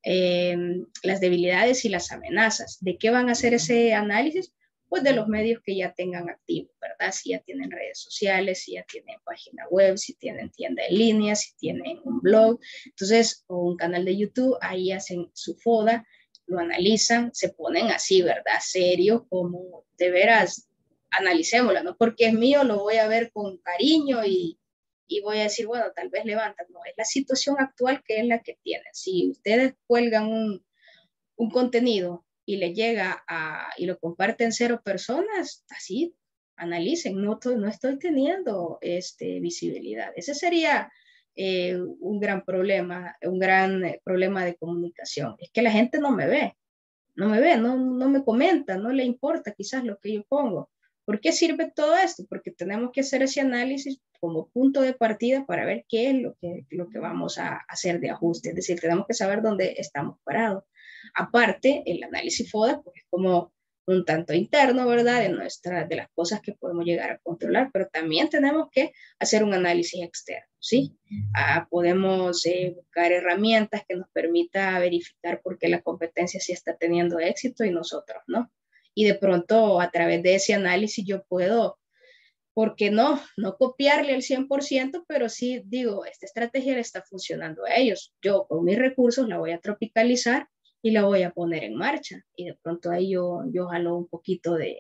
las debilidades y las amenazas. ¿De qué van a hacer ese análisis? Pues de los medios que ya tengan activos, ¿verdad? Si ya tienen redes sociales, si ya tienen página web, si tienen tienda en línea, si tienen un blog, entonces, o un canal de YouTube, ahí hacen su FODA, lo analizan, se ponen así, ¿verdad? Serio, como de veras, analicémoslo, no porque es mío, lo voy a ver con cariño y voy a decir, bueno, tal vez levantan, no, es la situación actual que es la que tienen. Si ustedes cuelgan un contenido y le llega y lo comparten 0 personas, así, analicen, no estoy teniendo visibilidad. Ese sería un gran problema de comunicación. Es que la gente no me ve, no me comenta, no le importa quizás lo que yo pongo. ¿Por qué sirve todo esto? Porque tenemos que hacer ese análisis como punto de partida para ver qué es lo que vamos a hacer de ajuste. Es decir, tenemos que saber dónde estamos parados. Aparte, el análisis FODA pues, es como un tanto interno, ¿verdad? De las cosas que podemos llegar a controlar, pero también tenemos que hacer un análisis externo, ¿sí? Podemos buscar herramientas que nos permita verificar por qué la competencia sí está teniendo éxito y nosotros, ¿no? Y de pronto, a través de ese análisis, yo puedo, ¿por qué no copiarle al 100%, pero sí digo, esta estrategia le está funcionando a ellos. Yo con mis recursos la voy a tropicalizar y la voy a poner en marcha. Y de pronto ahí yo jalo un poquito de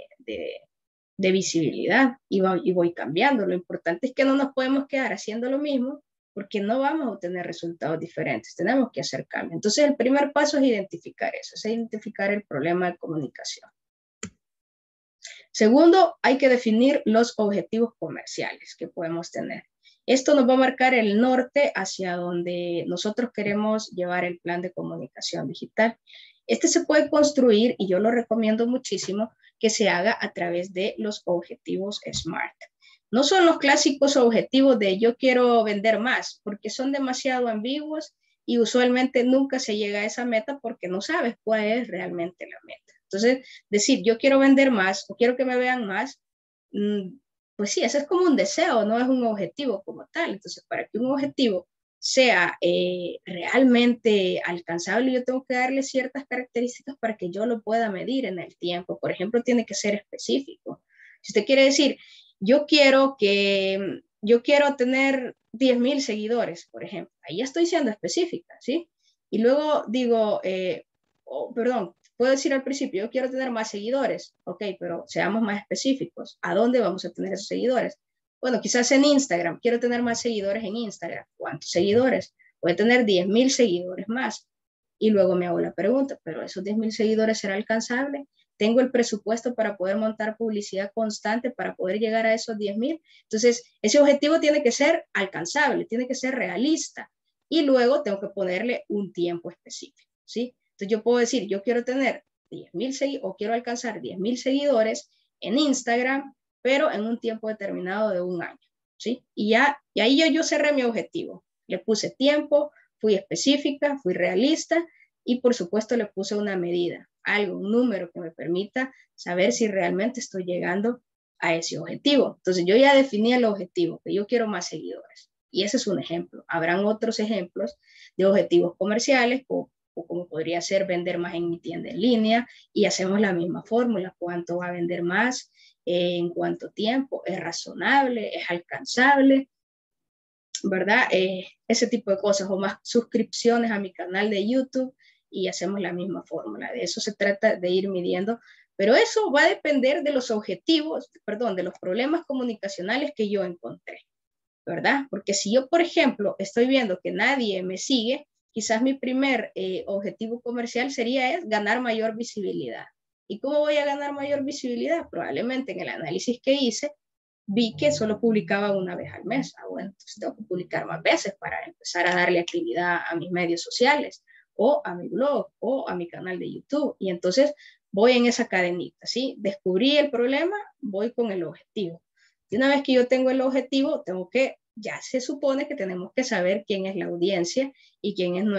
visibilidad y voy cambiando. Lo importante es que no nos podemos quedar haciendo lo mismo porque no vamos a obtener resultados diferentes. Tenemos que hacer cambios. Entonces, el primer paso es identificar eso, es identificar el problema de comunicación. Segundo, hay que definir los objetivos comerciales que podemos tener. Esto nos va a marcar el norte hacia donde nosotros queremos llevar el plan de comunicación digital. Este se puede construir, y yo lo recomiendo muchísimo, que se haga a través de los objetivos SMART. No son los clásicos objetivos de yo quiero vender más, porque son demasiado ambiguos y usualmente nunca se llega a esa meta porque no sabes cuál es realmente la meta. Entonces, decir yo quiero vender más o quiero que me vean más, pues sí, eso es como un deseo, no es un objetivo como tal. Entonces, para que un objetivo sea realmente alcanzable, yo tengo que darle ciertas características para que yo lo pueda medir en el tiempo. Por ejemplo, tiene que ser específico. Si usted quiere decir, yo quiero tener 10,000 seguidores, por ejemplo, ahí ya estoy siendo específica, ¿sí? Y luego digo, perdón, puedo decir al principio, yo quiero tener más seguidores, ok, pero seamos más específicos. ¿A dónde vamos a tener esos seguidores? Bueno, quizás en Instagram, quiero tener más seguidores en Instagram. ¿Cuántos seguidores? Voy a tener 10,000 seguidores más. Y luego me hago la pregunta, ¿pero esos 10,000 seguidores será alcanzable? ¿Tengo el presupuesto para poder montar publicidad constante para poder llegar a esos 10,000? Entonces, ese objetivo tiene que ser alcanzable, tiene que ser realista. Y luego tengo que ponerle un tiempo específico, ¿sí? Entonces, yo puedo decir, yo quiero tener 10,000 seguidores o quiero alcanzar 10,000 seguidores en Instagram, pero en un tiempo determinado de un año, ¿sí? Y ahí yo cerré mi objetivo. Le puse tiempo, fui específica, fui realista y por supuesto le puse una medida, algo, un número que me permita saber si realmente estoy llegando a ese objetivo. Entonces yo ya definí el objetivo, que yo quiero más seguidores. Y ese es un ejemplo. Habrán otros ejemplos de objetivos comerciales o como podría ser vender más en mi tienda en línea y hacemos la misma fórmula, cuánto va a vender más, en cuánto tiempo, es razonable, es alcanzable, ¿verdad? Ese tipo de cosas, o más suscripciones a mi canal de YouTube y hacemos la misma fórmula. De eso se trata, de ir midiendo, pero eso va a depender de los objetivos, perdón, de los problemas comunicacionales que yo encontré, ¿verdad? Porque si yo, por ejemplo, estoy viendo que nadie me sigue, quizás mi primer objetivo comercial sería ganar mayor visibilidad. ¿Y cómo voy a ganar mayor visibilidad? Probablemente en el análisis que hice, vi que solo publicaba una vez al mes. Bueno, entonces tengo que publicar más veces para empezar a darle actividad a mis medios sociales o a mi blog o a mi canal de YouTube. Y entonces voy en esa cadenita, ¿sí? Descubrí el problema, voy con el objetivo. Y una vez que yo tengo el objetivo, ya se supone que tenemos que saber quién es la audiencia y quién es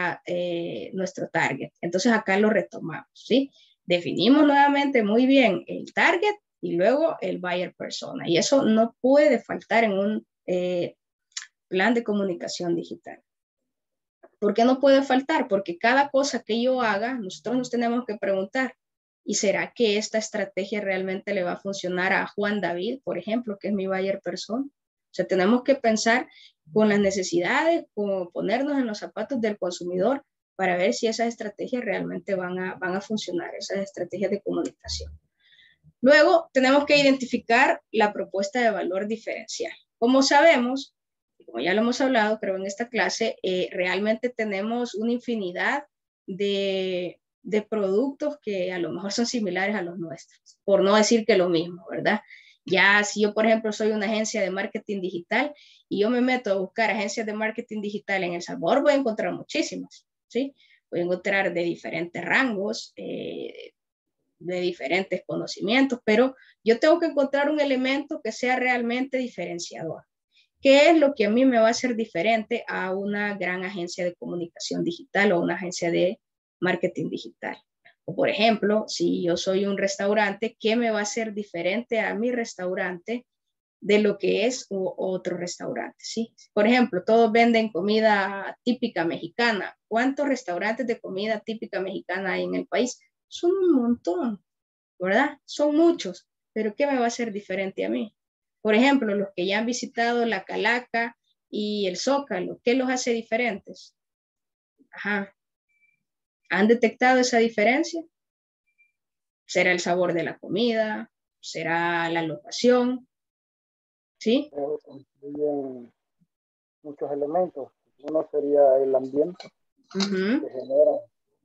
nuestro target. Entonces acá lo retomamos, ¿sí? Definimos nuevamente muy bien el target y luego el buyer persona. Y eso no puede faltar en un plan de comunicación digital. ¿Por qué no puede faltar? Porque cada cosa que yo haga, nosotros nos tenemos que preguntar, ¿y será que esta estrategia realmente le va a funcionar a Juan David, por ejemplo, que es mi buyer persona? O sea, tenemos que pensar con las necesidades, con ponernos en los zapatos del consumidor para ver si esas estrategias realmente van a funcionar, esas estrategias de comunicación. Luego, tenemos que identificar la propuesta de valor diferencial. Como sabemos, como ya lo hemos hablado, creo en esta clase, realmente tenemos una infinidad de productos que a lo mejor son similares a los nuestros, por no decir que lo mismo, ¿verdad? Ya si yo, por ejemplo, soy una agencia de marketing digital y yo me meto a buscar agencias de marketing digital en El Salvador, voy a encontrar muchísimas, ¿sí? Voy a encontrar de diferentes rangos, de diferentes conocimientos, pero yo tengo que encontrar un elemento que sea realmente diferenciador. ¿Qué es lo que a mí me va a hacer diferente a una gran agencia de comunicación digital o una agencia de marketing digital? O por ejemplo, si yo soy un restaurante, ¿qué me va a hacer diferente a mi restaurante de lo que es otro restaurante? ¿Sí? Por ejemplo, todos venden comida típica mexicana. ¿Cuántos restaurantes de comida típica mexicana hay en el país? Son un montón, ¿verdad? Son muchos, pero ¿qué me va a hacer diferente a mí? Por ejemplo, los que ya han visitado la Calaca y el Zócalo, ¿qué los hace diferentes? Ajá. ¿Han detectado esa diferencia? ¿Será el sabor de la comida? ¿Será la locación? ¿Sí? Incluyen muchos elementos. Uno sería el ambiente que genera,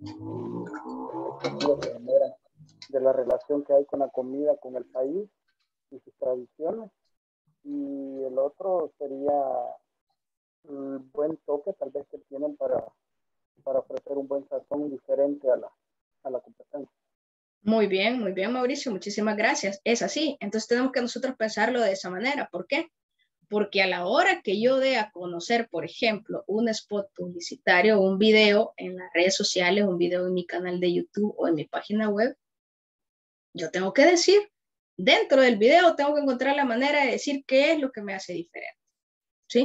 que genera de la relación que hay con la comida, con el país y sus tradiciones. Y el otro sería el buen toque tal vez que tienen para ofrecer un buen sazón diferente a la competencia. Muy bien, Mauricio, muchísimas gracias. Es así, entonces tenemos que nosotros pensarlo de esa manera. ¿Por qué? Porque a la hora que yo dé a conocer, por ejemplo, un spot publicitario, un video en las redes sociales, un video en mi canal de YouTube o en mi página web, yo tengo que decir, dentro del video tengo que encontrar la manera de decir qué es lo que me hace diferente, ¿sí?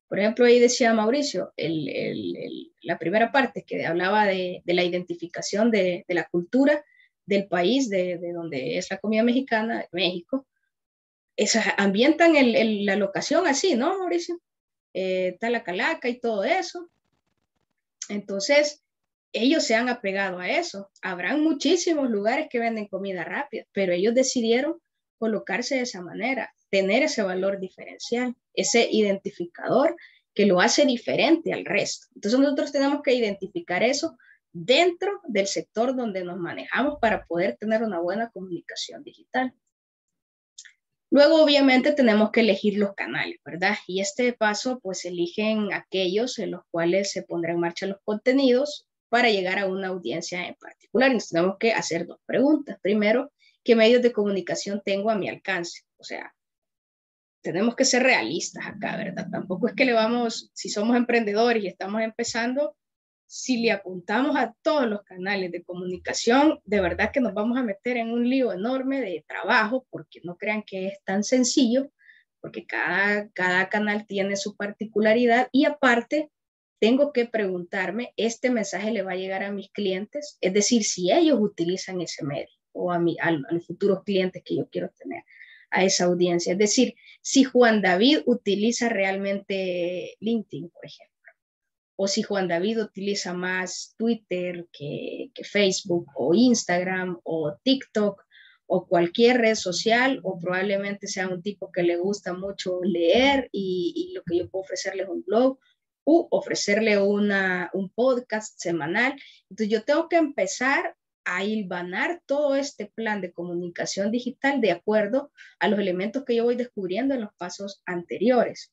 Por ejemplo, ahí decía Mauricio, la primera parte que hablaba de la identificación de la cultura del país, de donde es la comida mexicana, México. Ambientan la locación así, ¿no, Mauricio? Está la calaca y todo eso. Entonces, ellos se han apegado a eso. Habrán muchísimos lugares que venden comida rápida, pero ellos decidieron colocarse de esa manera, tener ese valor diferencial, ese identificador que lo hace diferente al resto. Entonces nosotros tenemos que identificar eso dentro del sector donde nos manejamos para poder tener una buena comunicación digital. Luego, obviamente, tenemos que elegir los canales, ¿verdad? Y este paso, pues, eligen aquellos en los cuales se pondrán en marcha los contenidos para llegar a una audiencia en particular. Nos tenemos que hacer dos preguntas. Primero, ¿qué medios de comunicación tengo a mi alcance? O sea, tenemos que ser realistas acá, ¿verdad? Tampoco es que le vamos, si somos emprendedores y estamos empezando, si le apuntamos a todos los canales de comunicación, de verdad que nos vamos a meter en un lío enorme de trabajo, porque no crean que es tan sencillo, porque cada canal tiene su particularidad y aparte tengo que preguntarme, ¿este mensaje le va a llegar a mis clientes? Es decir, si ellos utilizan ese medio o a los futuros clientes que yo quiero tener, a esa audiencia. Es decir, si Juan David utiliza realmente LinkedIn, por ejemplo, o si Juan David utiliza más Twitter que Facebook o Instagram o TikTok o cualquier red social, o probablemente sea un tipo que le gusta mucho leer y lo que yo puedo ofrecerle es un blog u ofrecerle un podcast semanal. Entonces yo tengo que empezar a hilvanar todo este plan de comunicación digital de acuerdo a los elementos que yo voy descubriendo en los pasos anteriores.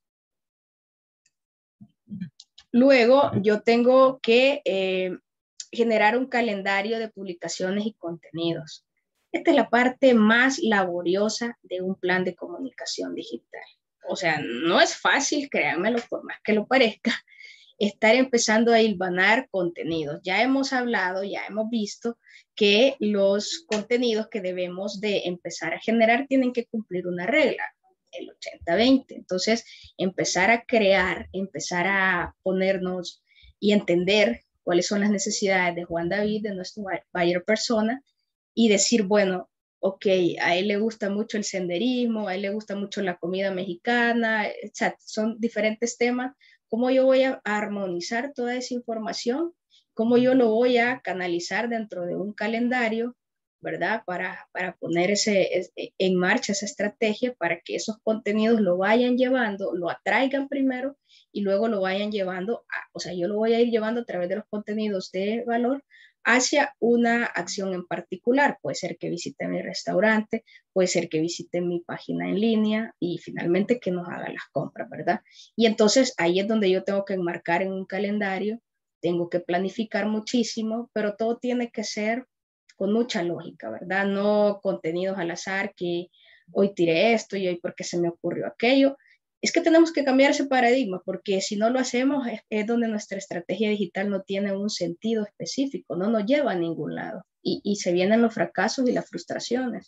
Luego, yo tengo que generar un calendario de publicaciones y contenidos. Esta es la parte más laboriosa de un plan de comunicación digital. O sea, no es fácil, créanmelo, por más que lo parezca, estar empezando a hilvanar contenidos. Ya hemos hablado, ya hemos visto que los contenidos que debemos de empezar a generar tienen que cumplir una regla, el 80-20. Entonces, empezar a crear, empezar a ponernos y entender cuáles son las necesidades de Juan David, de nuestro buyer persona, y decir, bueno, ok, a él le gusta mucho el senderismo, a él le gusta mucho la comida mexicana, etc. Son diferentes temas. ¿Cómo yo voy a armonizar toda esa información? ¿Cómo yo lo voy a canalizar dentro de un calendario, ¿verdad? Para poner en marcha esa estrategia para que esos contenidos lo vayan llevando, lo atraigan primero y luego lo vayan llevando, o sea, yo lo voy a ir llevando a través de los contenidos de valor hacia una acción en particular. Puede ser que visite mi restaurante, puede ser que visite mi página en línea y finalmente que nos haga las compras, ¿verdad? Y entonces ahí es donde yo tengo que enmarcar en un calendario, tengo que planificar muchísimo, pero todo tiene que ser con mucha lógica, ¿verdad? No contenidos al azar que hoy tiré esto y hoy porque se me ocurrió aquello. Es que tenemos que cambiar ese paradigma porque si no lo hacemos es donde nuestra estrategia digital no tiene un sentido específico, no nos lleva a ningún lado y se vienen los fracasos y las frustraciones.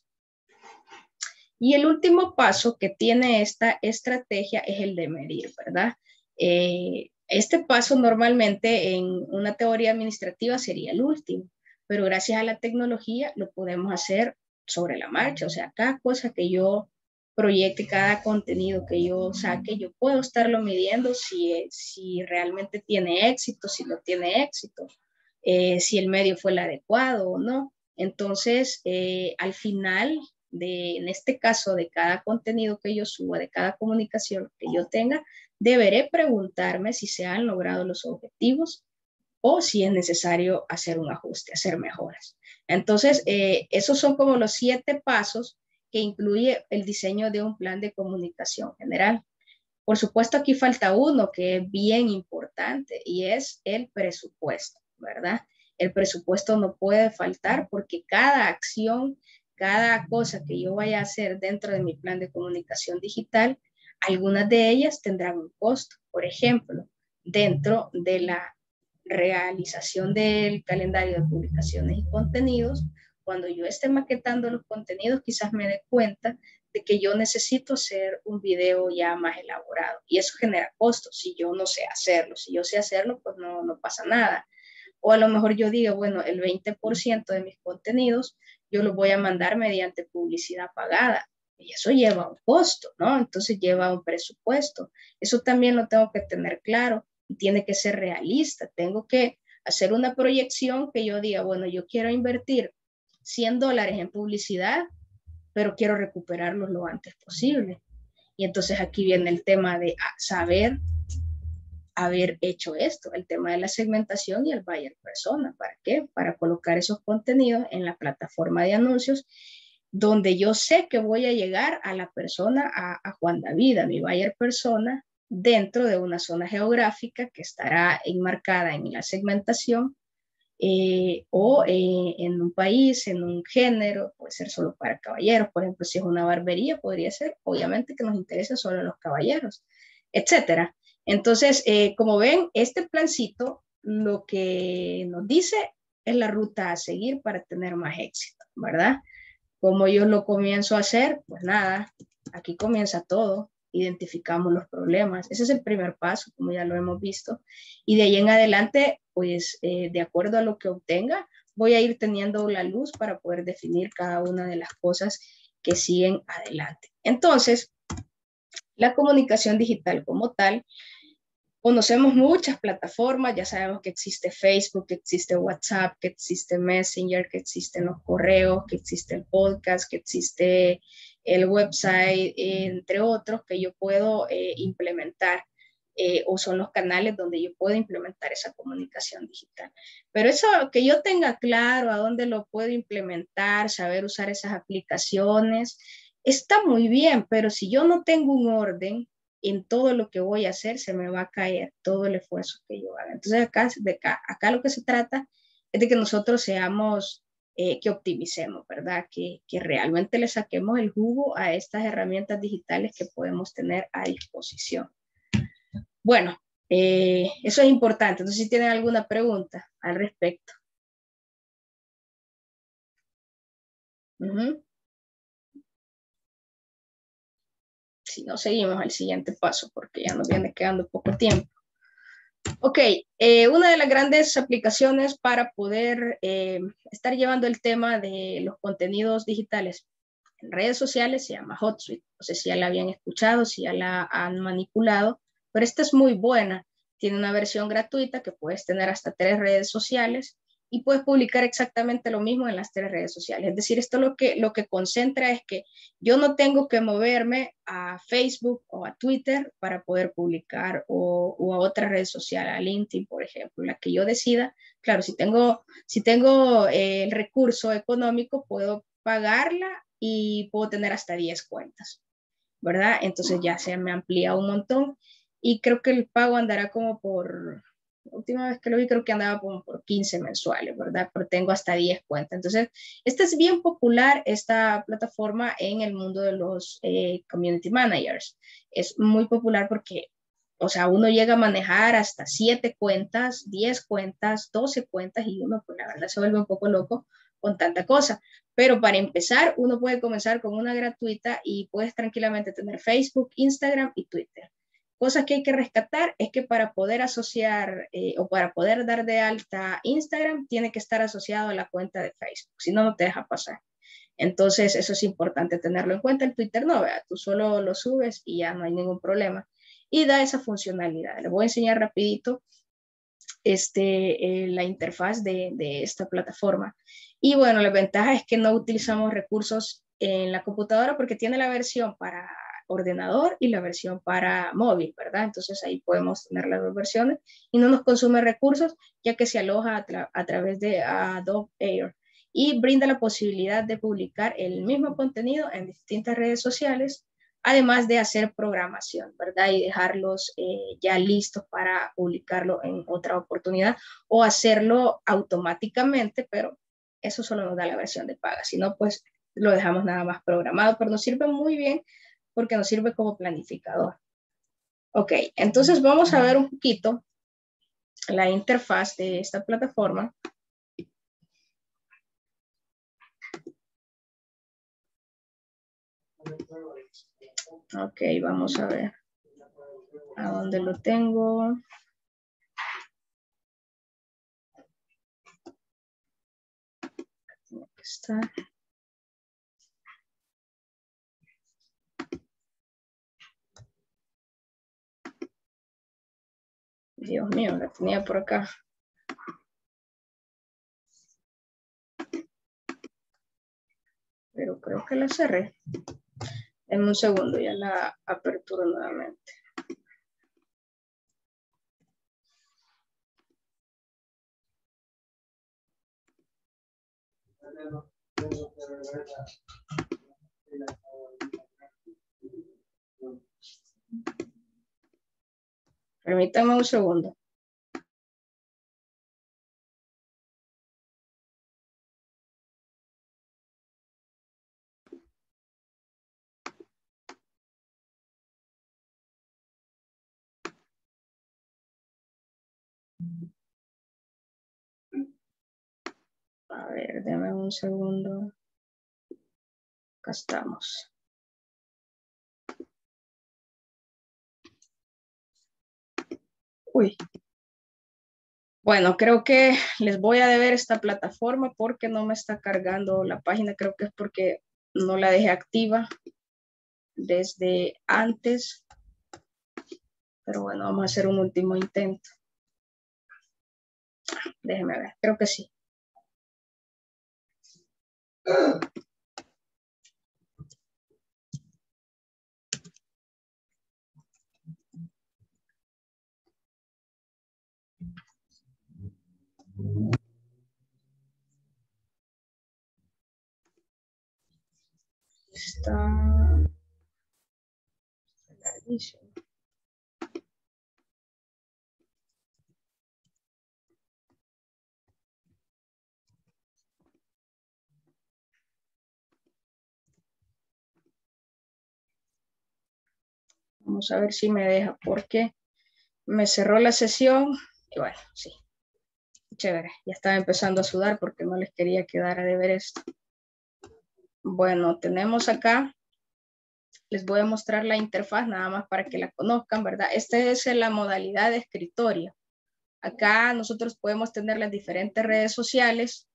Y el último paso que tiene esta estrategia es el de medir, ¿verdad? Este paso normalmente en una teoría administrativa sería el último, pero gracias a la tecnología lo podemos hacer sobre la marcha. O sea, cada cosa que yo proyecte, cada contenido que yo saque, yo puedo estarlo midiendo si realmente tiene éxito, si no tiene éxito, si el medio fue el adecuado o no. Entonces, al final, en este caso, de cada contenido que yo suba, de cada comunicación que yo tenga, deberé preguntarme si se han logrado los objetivos o si es necesario hacer un ajuste, hacer mejoras. Entonces, esos son como los 7 pasos que incluye el diseño de un plan de comunicación general. Por supuesto, aquí falta uno que es bien importante y es el presupuesto, ¿verdad? El presupuesto no puede faltar porque cada acción, cada cosa que yo vaya a hacer dentro de mi plan de comunicación digital, algunas de ellas tendrán un costo. Por ejemplo, dentro de la realización del calendario de publicaciones y contenidos, cuando yo esté maquetando los contenidos, quizás me dé cuenta de que yo necesito hacer un video ya más elaborado y eso genera costos si yo no sé hacerlo. Si yo sé hacerlo, pues no pasa nada. O a lo mejor yo digo, bueno, el 20% de mis contenidos yo los voy a mandar mediante publicidad pagada. Y eso lleva un costo, ¿no? Entonces lleva un presupuesto. Eso también lo tengo que tener claro y tiene que ser realista. Tengo que hacer una proyección que yo diga, bueno, yo quiero invertir $100 en publicidad, pero quiero recuperarlos lo antes posible. Y entonces aquí viene el tema de saber haber hecho esto, el tema de la segmentación y el buyer persona. ¿Para qué? Para colocar esos contenidos en la plataforma de anuncios donde yo sé que voy a llegar a la persona, a Juan David, a mi buyer persona, dentro de una zona geográfica que estará enmarcada en la segmentación o en un país, en un género, puede ser solo para caballeros, por ejemplo, si es una barbería, podría ser, obviamente que nos interesa solo a los caballeros, etcétera. Entonces, como ven, este plancito lo que nos dice es la ruta a seguir para tener más éxito, ¿verdad? Como yo lo comienzo a hacer, pues nada, aquí comienza todo, identificamos los problemas. Ese es el primer paso, como ya lo hemos visto. Y de ahí en adelante, pues de acuerdo a lo que obtenga, voy a ir teniendo la luz para poder definir cada una de las cosas que siguen adelante. Entonces, la comunicación digital como tal, conocemos muchas plataformas, ya sabemos que existe Facebook, que existe WhatsApp, que existe Messenger, que existen los correos, que existe el podcast, que existe el website, entre otros, que yo puedo implementar o son los canales donde yo puedo implementar esa comunicación digital. Pero eso que yo tenga claro a dónde lo puedo implementar, saber usar esas aplicaciones, está muy bien, pero si yo no tengo un orden, en todo lo que voy a hacer se me va a caer todo el esfuerzo que yo haga. Entonces acá lo que se trata es de que nosotros seamos, que optimicemos, ¿verdad? Que realmente le saquemos el jugo a estas herramientas digitales que podemos tener a disposición. Bueno, eso es importante. Entonces, si tienen alguna pregunta al respecto. Si no, seguimos al siguiente paso porque ya nos viene quedando poco tiempo. Ok, una de las grandes aplicaciones para poder estar llevando el tema de los contenidos digitales en redes sociales se llama HotSuite. No sé si ya la habían escuchado, si ya la han manipulado, pero esta es muy buena. Tiene una versión gratuita que puedes tener hasta 3 redes sociales y puedes publicar exactamente lo mismo en las 3 redes sociales. Es decir, esto lo que concentra es que yo no tengo que moverme a Facebook o a Twitter para poder publicar o a otra red social, a LinkedIn, por ejemplo, la que yo decida. Claro, si tengo el recurso económico, puedo pagarla y puedo tener hasta 10 cuentas, ¿verdad? Entonces ya se me amplía un montón y creo que el pago andará como por, la última vez que lo vi creo que andaba como por 15 mensuales, ¿verdad? Pero tengo hasta 10 cuentas. Entonces, esta es bien popular, esta plataforma en el mundo de los community managers. Es muy popular porque, o sea, uno llega a manejar hasta 7 cuentas, 10 cuentas, 12 cuentas y uno, pues la verdad se vuelve un poco loco con tanta cosa. Pero para empezar, uno puede comenzar con una gratuita y puedes tranquilamente tener Facebook, Instagram y Twitter. Cosas que hay que rescatar es que para poder asociar o para poder dar de alta Instagram, tiene que estar asociado a la cuenta de Facebook, si no, no te deja pasar. Entonces, eso es importante tenerlo en cuenta. El Twitter no, ¿verdad? Tú solo lo subes y ya no hay ningún problema. Y da esa funcionalidad. Les voy a enseñar rapidito la interfaz de esta plataforma. Y bueno, la ventaja es que no utilizamos recursos en la computadora porque tiene la versión para ordenador y la versión para móvil, ¿verdad? Entonces ahí podemos tener las dos versiones y no nos consume recursos ya que se aloja a través de Adobe Air y brinda la posibilidad de publicar el mismo contenido en distintas redes sociales, además de hacer programación, ¿verdad? Y dejarlos ya listos para publicarlo en otra oportunidad o hacerlo automáticamente, pero eso solo nos da la versión de paga, si no, pues lo dejamos nada más programado, pero nos sirve muy bien porque nos sirve como planificador. Ok, entonces vamos a ver un poquito la interfaz de esta plataforma. Ok, vamos a ver. ¿A dónde lo tengo? Tiene que estar. Dios mío, la tenía por acá. Pero creo que la cerré. En un segundo ya la aperturo nuevamente. Permítame un segundo. A ver, deme un segundo. Acá estamos. Uy. Bueno, creo que les voy a deber esta plataforma porque no me está cargando la página. Creo que es porque no la dejé activa desde antes. Pero bueno, vamos a hacer un último intento. Déjenme ver, creo que sí. Está larguísimo. Vamos a ver si me deja porque me cerró la sesión y bueno, sí. Chévere, ya estaba empezando a sudar porque no les quería quedar a deber esto. Bueno, tenemos acá, les voy a mostrar la interfaz nada más para que la conozcan, ¿verdad? Esta es la modalidad de escritorio. Acá nosotros podemos tener las diferentes redes sociales.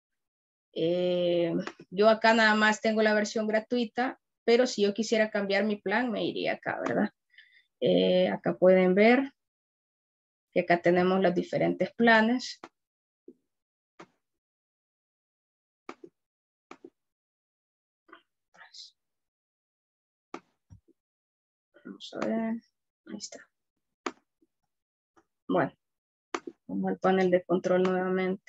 Yo acá nada más tengo la versión gratuita, pero si yo quisiera cambiar mi plan, me iría acá, ¿verdad? Acá pueden ver que acá tenemos los diferentes planes. Vamos a ver, ahí está. Bueno, vamos al panel de control nuevamente.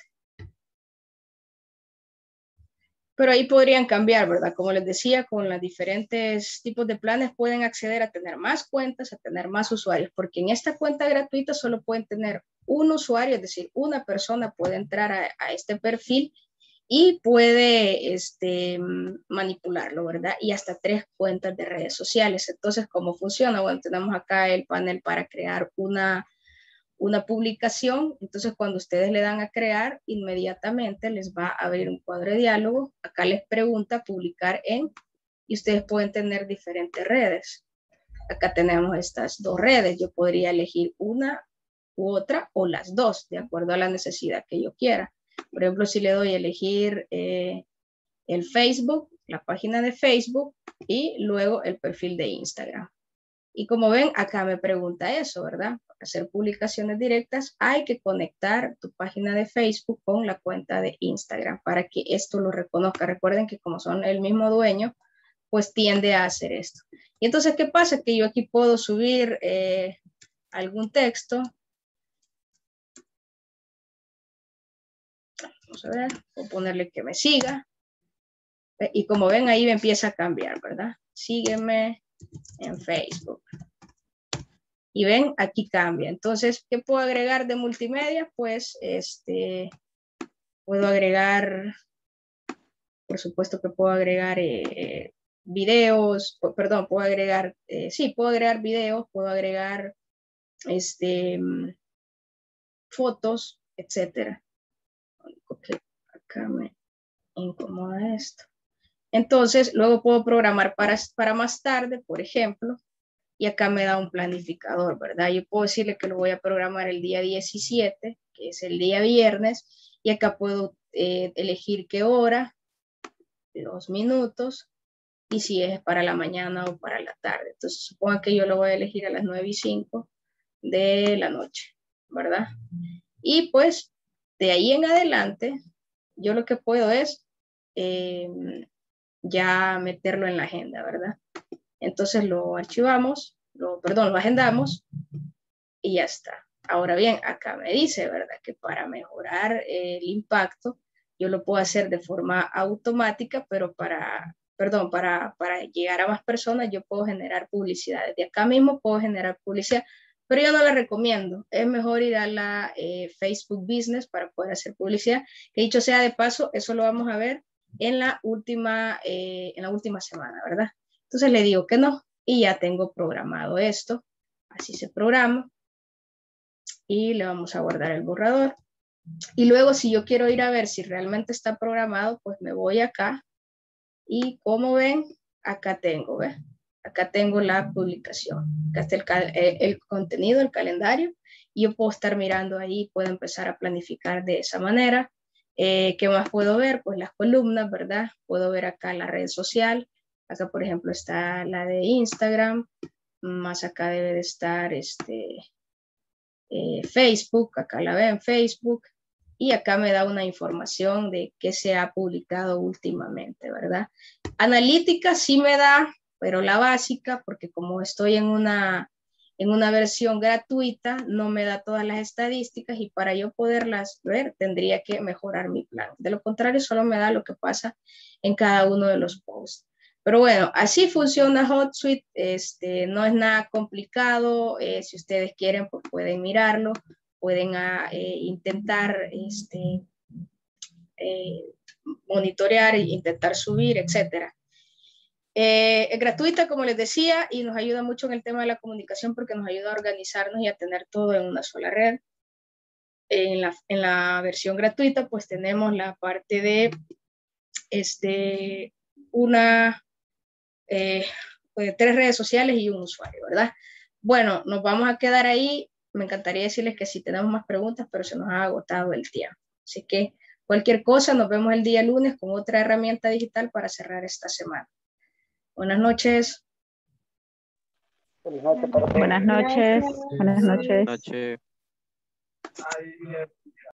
Pero ahí podrían cambiar, ¿verdad? Como les decía, con los diferentes tipos de planes pueden acceder a tener más cuentas, a tener más usuarios, porque en esta cuenta gratuita solo pueden tener un usuario, es decir, una persona puede entrar a este perfil y puede manipularlo, ¿verdad? Y hasta 3 cuentas de redes sociales. Entonces, ¿cómo funciona? Bueno, tenemos acá el panel para crear una publicación. Entonces, cuando ustedes le dan a crear, inmediatamente les va a abrir un cuadro de diálogo. Acá les pregunta publicar en, y ustedes pueden tener diferentes redes. Acá tenemos estas 2 redes. Yo podría elegir una u otra o las 2, de acuerdo a la necesidad que yo quiera. Por ejemplo, si le doy a elegir el Facebook, la página de Facebook y luego el perfil de Instagram. Y como ven, acá me pregunta eso, ¿verdad? Para hacer publicaciones directas hay que conectar tu página de Facebook con la cuenta de Instagram para que esto lo reconozca. Recuerden que como son el mismo dueño, pues tiende a hacer esto. Y entonces, ¿qué pasa? Que yo aquí puedo subir algún texto. Vamos a ver, o ponerle que me siga. Y como ven, ahí me empieza a cambiar, ¿verdad? Sígueme en Facebook. Y ven, aquí cambia. Entonces, ¿qué puedo agregar de multimedia? Pues, puedo agregar, por supuesto que puedo agregar videos, perdón, puedo agregar, sí, puedo agregar videos, puedo agregar, fotos, etcétera. Que acá me incomoda esto. Entonces, luego puedo programar para más tarde, por ejemplo, y acá me da un planificador, ¿verdad? Yo puedo decirle que lo voy a programar el día 17, que es el día viernes, y acá puedo elegir qué hora, 2 minutos, y si es para la mañana o para la tarde. Entonces, supongo que yo lo voy a elegir a las 9:05 de la noche, ¿verdad? Y pues, de ahí en adelante, yo lo que puedo es ya meterlo en la agenda, ¿verdad? Entonces lo archivamos, lo agendamos y ya está. Ahora bien, acá me dice, ¿verdad? Que para mejorar el impacto, yo lo puedo hacer de forma automática, pero para llegar a más personas, yo puedo generar publicidad. Desde acá mismo puedo generar publicidad, pero yo no la recomiendo. Es mejor ir a la Facebook Business para poder hacer publicidad. Que dicho sea de paso, eso lo vamos a ver en la última semana, ¿verdad? Entonces le digo que no y ya tengo programado esto. Así se programa y le vamos a guardar el borrador. Y luego si yo quiero ir a ver si realmente está programado, pues me voy acá y como ven, acá tengo, ¿ves? Acá tengo la publicación. Acá está el contenido, el calendario, y yo puedo estar mirando ahí, puedo empezar a planificar de esa manera. ¿Qué más puedo ver? Pues las columnas, ¿verdad? Puedo ver acá la red social. Acá, por ejemplo, está la de Instagram. Más acá debe de estar Facebook. Acá la ven, Facebook. Y acá me da una información de qué se ha publicado últimamente, ¿verdad? Analítica sí me da, pero la básica, porque como estoy en una versión gratuita, no me da todas las estadísticas y para yo poderlas ver tendría que mejorar mi plan. De lo contrario, solo me da lo que pasa en cada uno de los posts. Pero bueno, así funciona HotSuite, no es nada complicado, si ustedes quieren, pues pueden mirarlo, pueden intentar monitorear, intentar subir, etcétera. Es gratuita, como les decía, y nos ayuda mucho en el tema de la comunicación porque nos ayuda a organizarnos y a tener todo en una sola red. En la versión gratuita, pues tenemos la parte de pues, 3 redes sociales y un usuario, ¿verdad? Bueno, nos vamos a quedar ahí. Me encantaría decirles que sí tenemos más preguntas, pero se nos ha agotado el tiempo. Así que cualquier cosa, nos vemos el día lunes con otra herramienta digital para cerrar esta semana. Buenas noches. Feliz noche para todos. Buenas noches. Gracias. Buenas noches. Noche.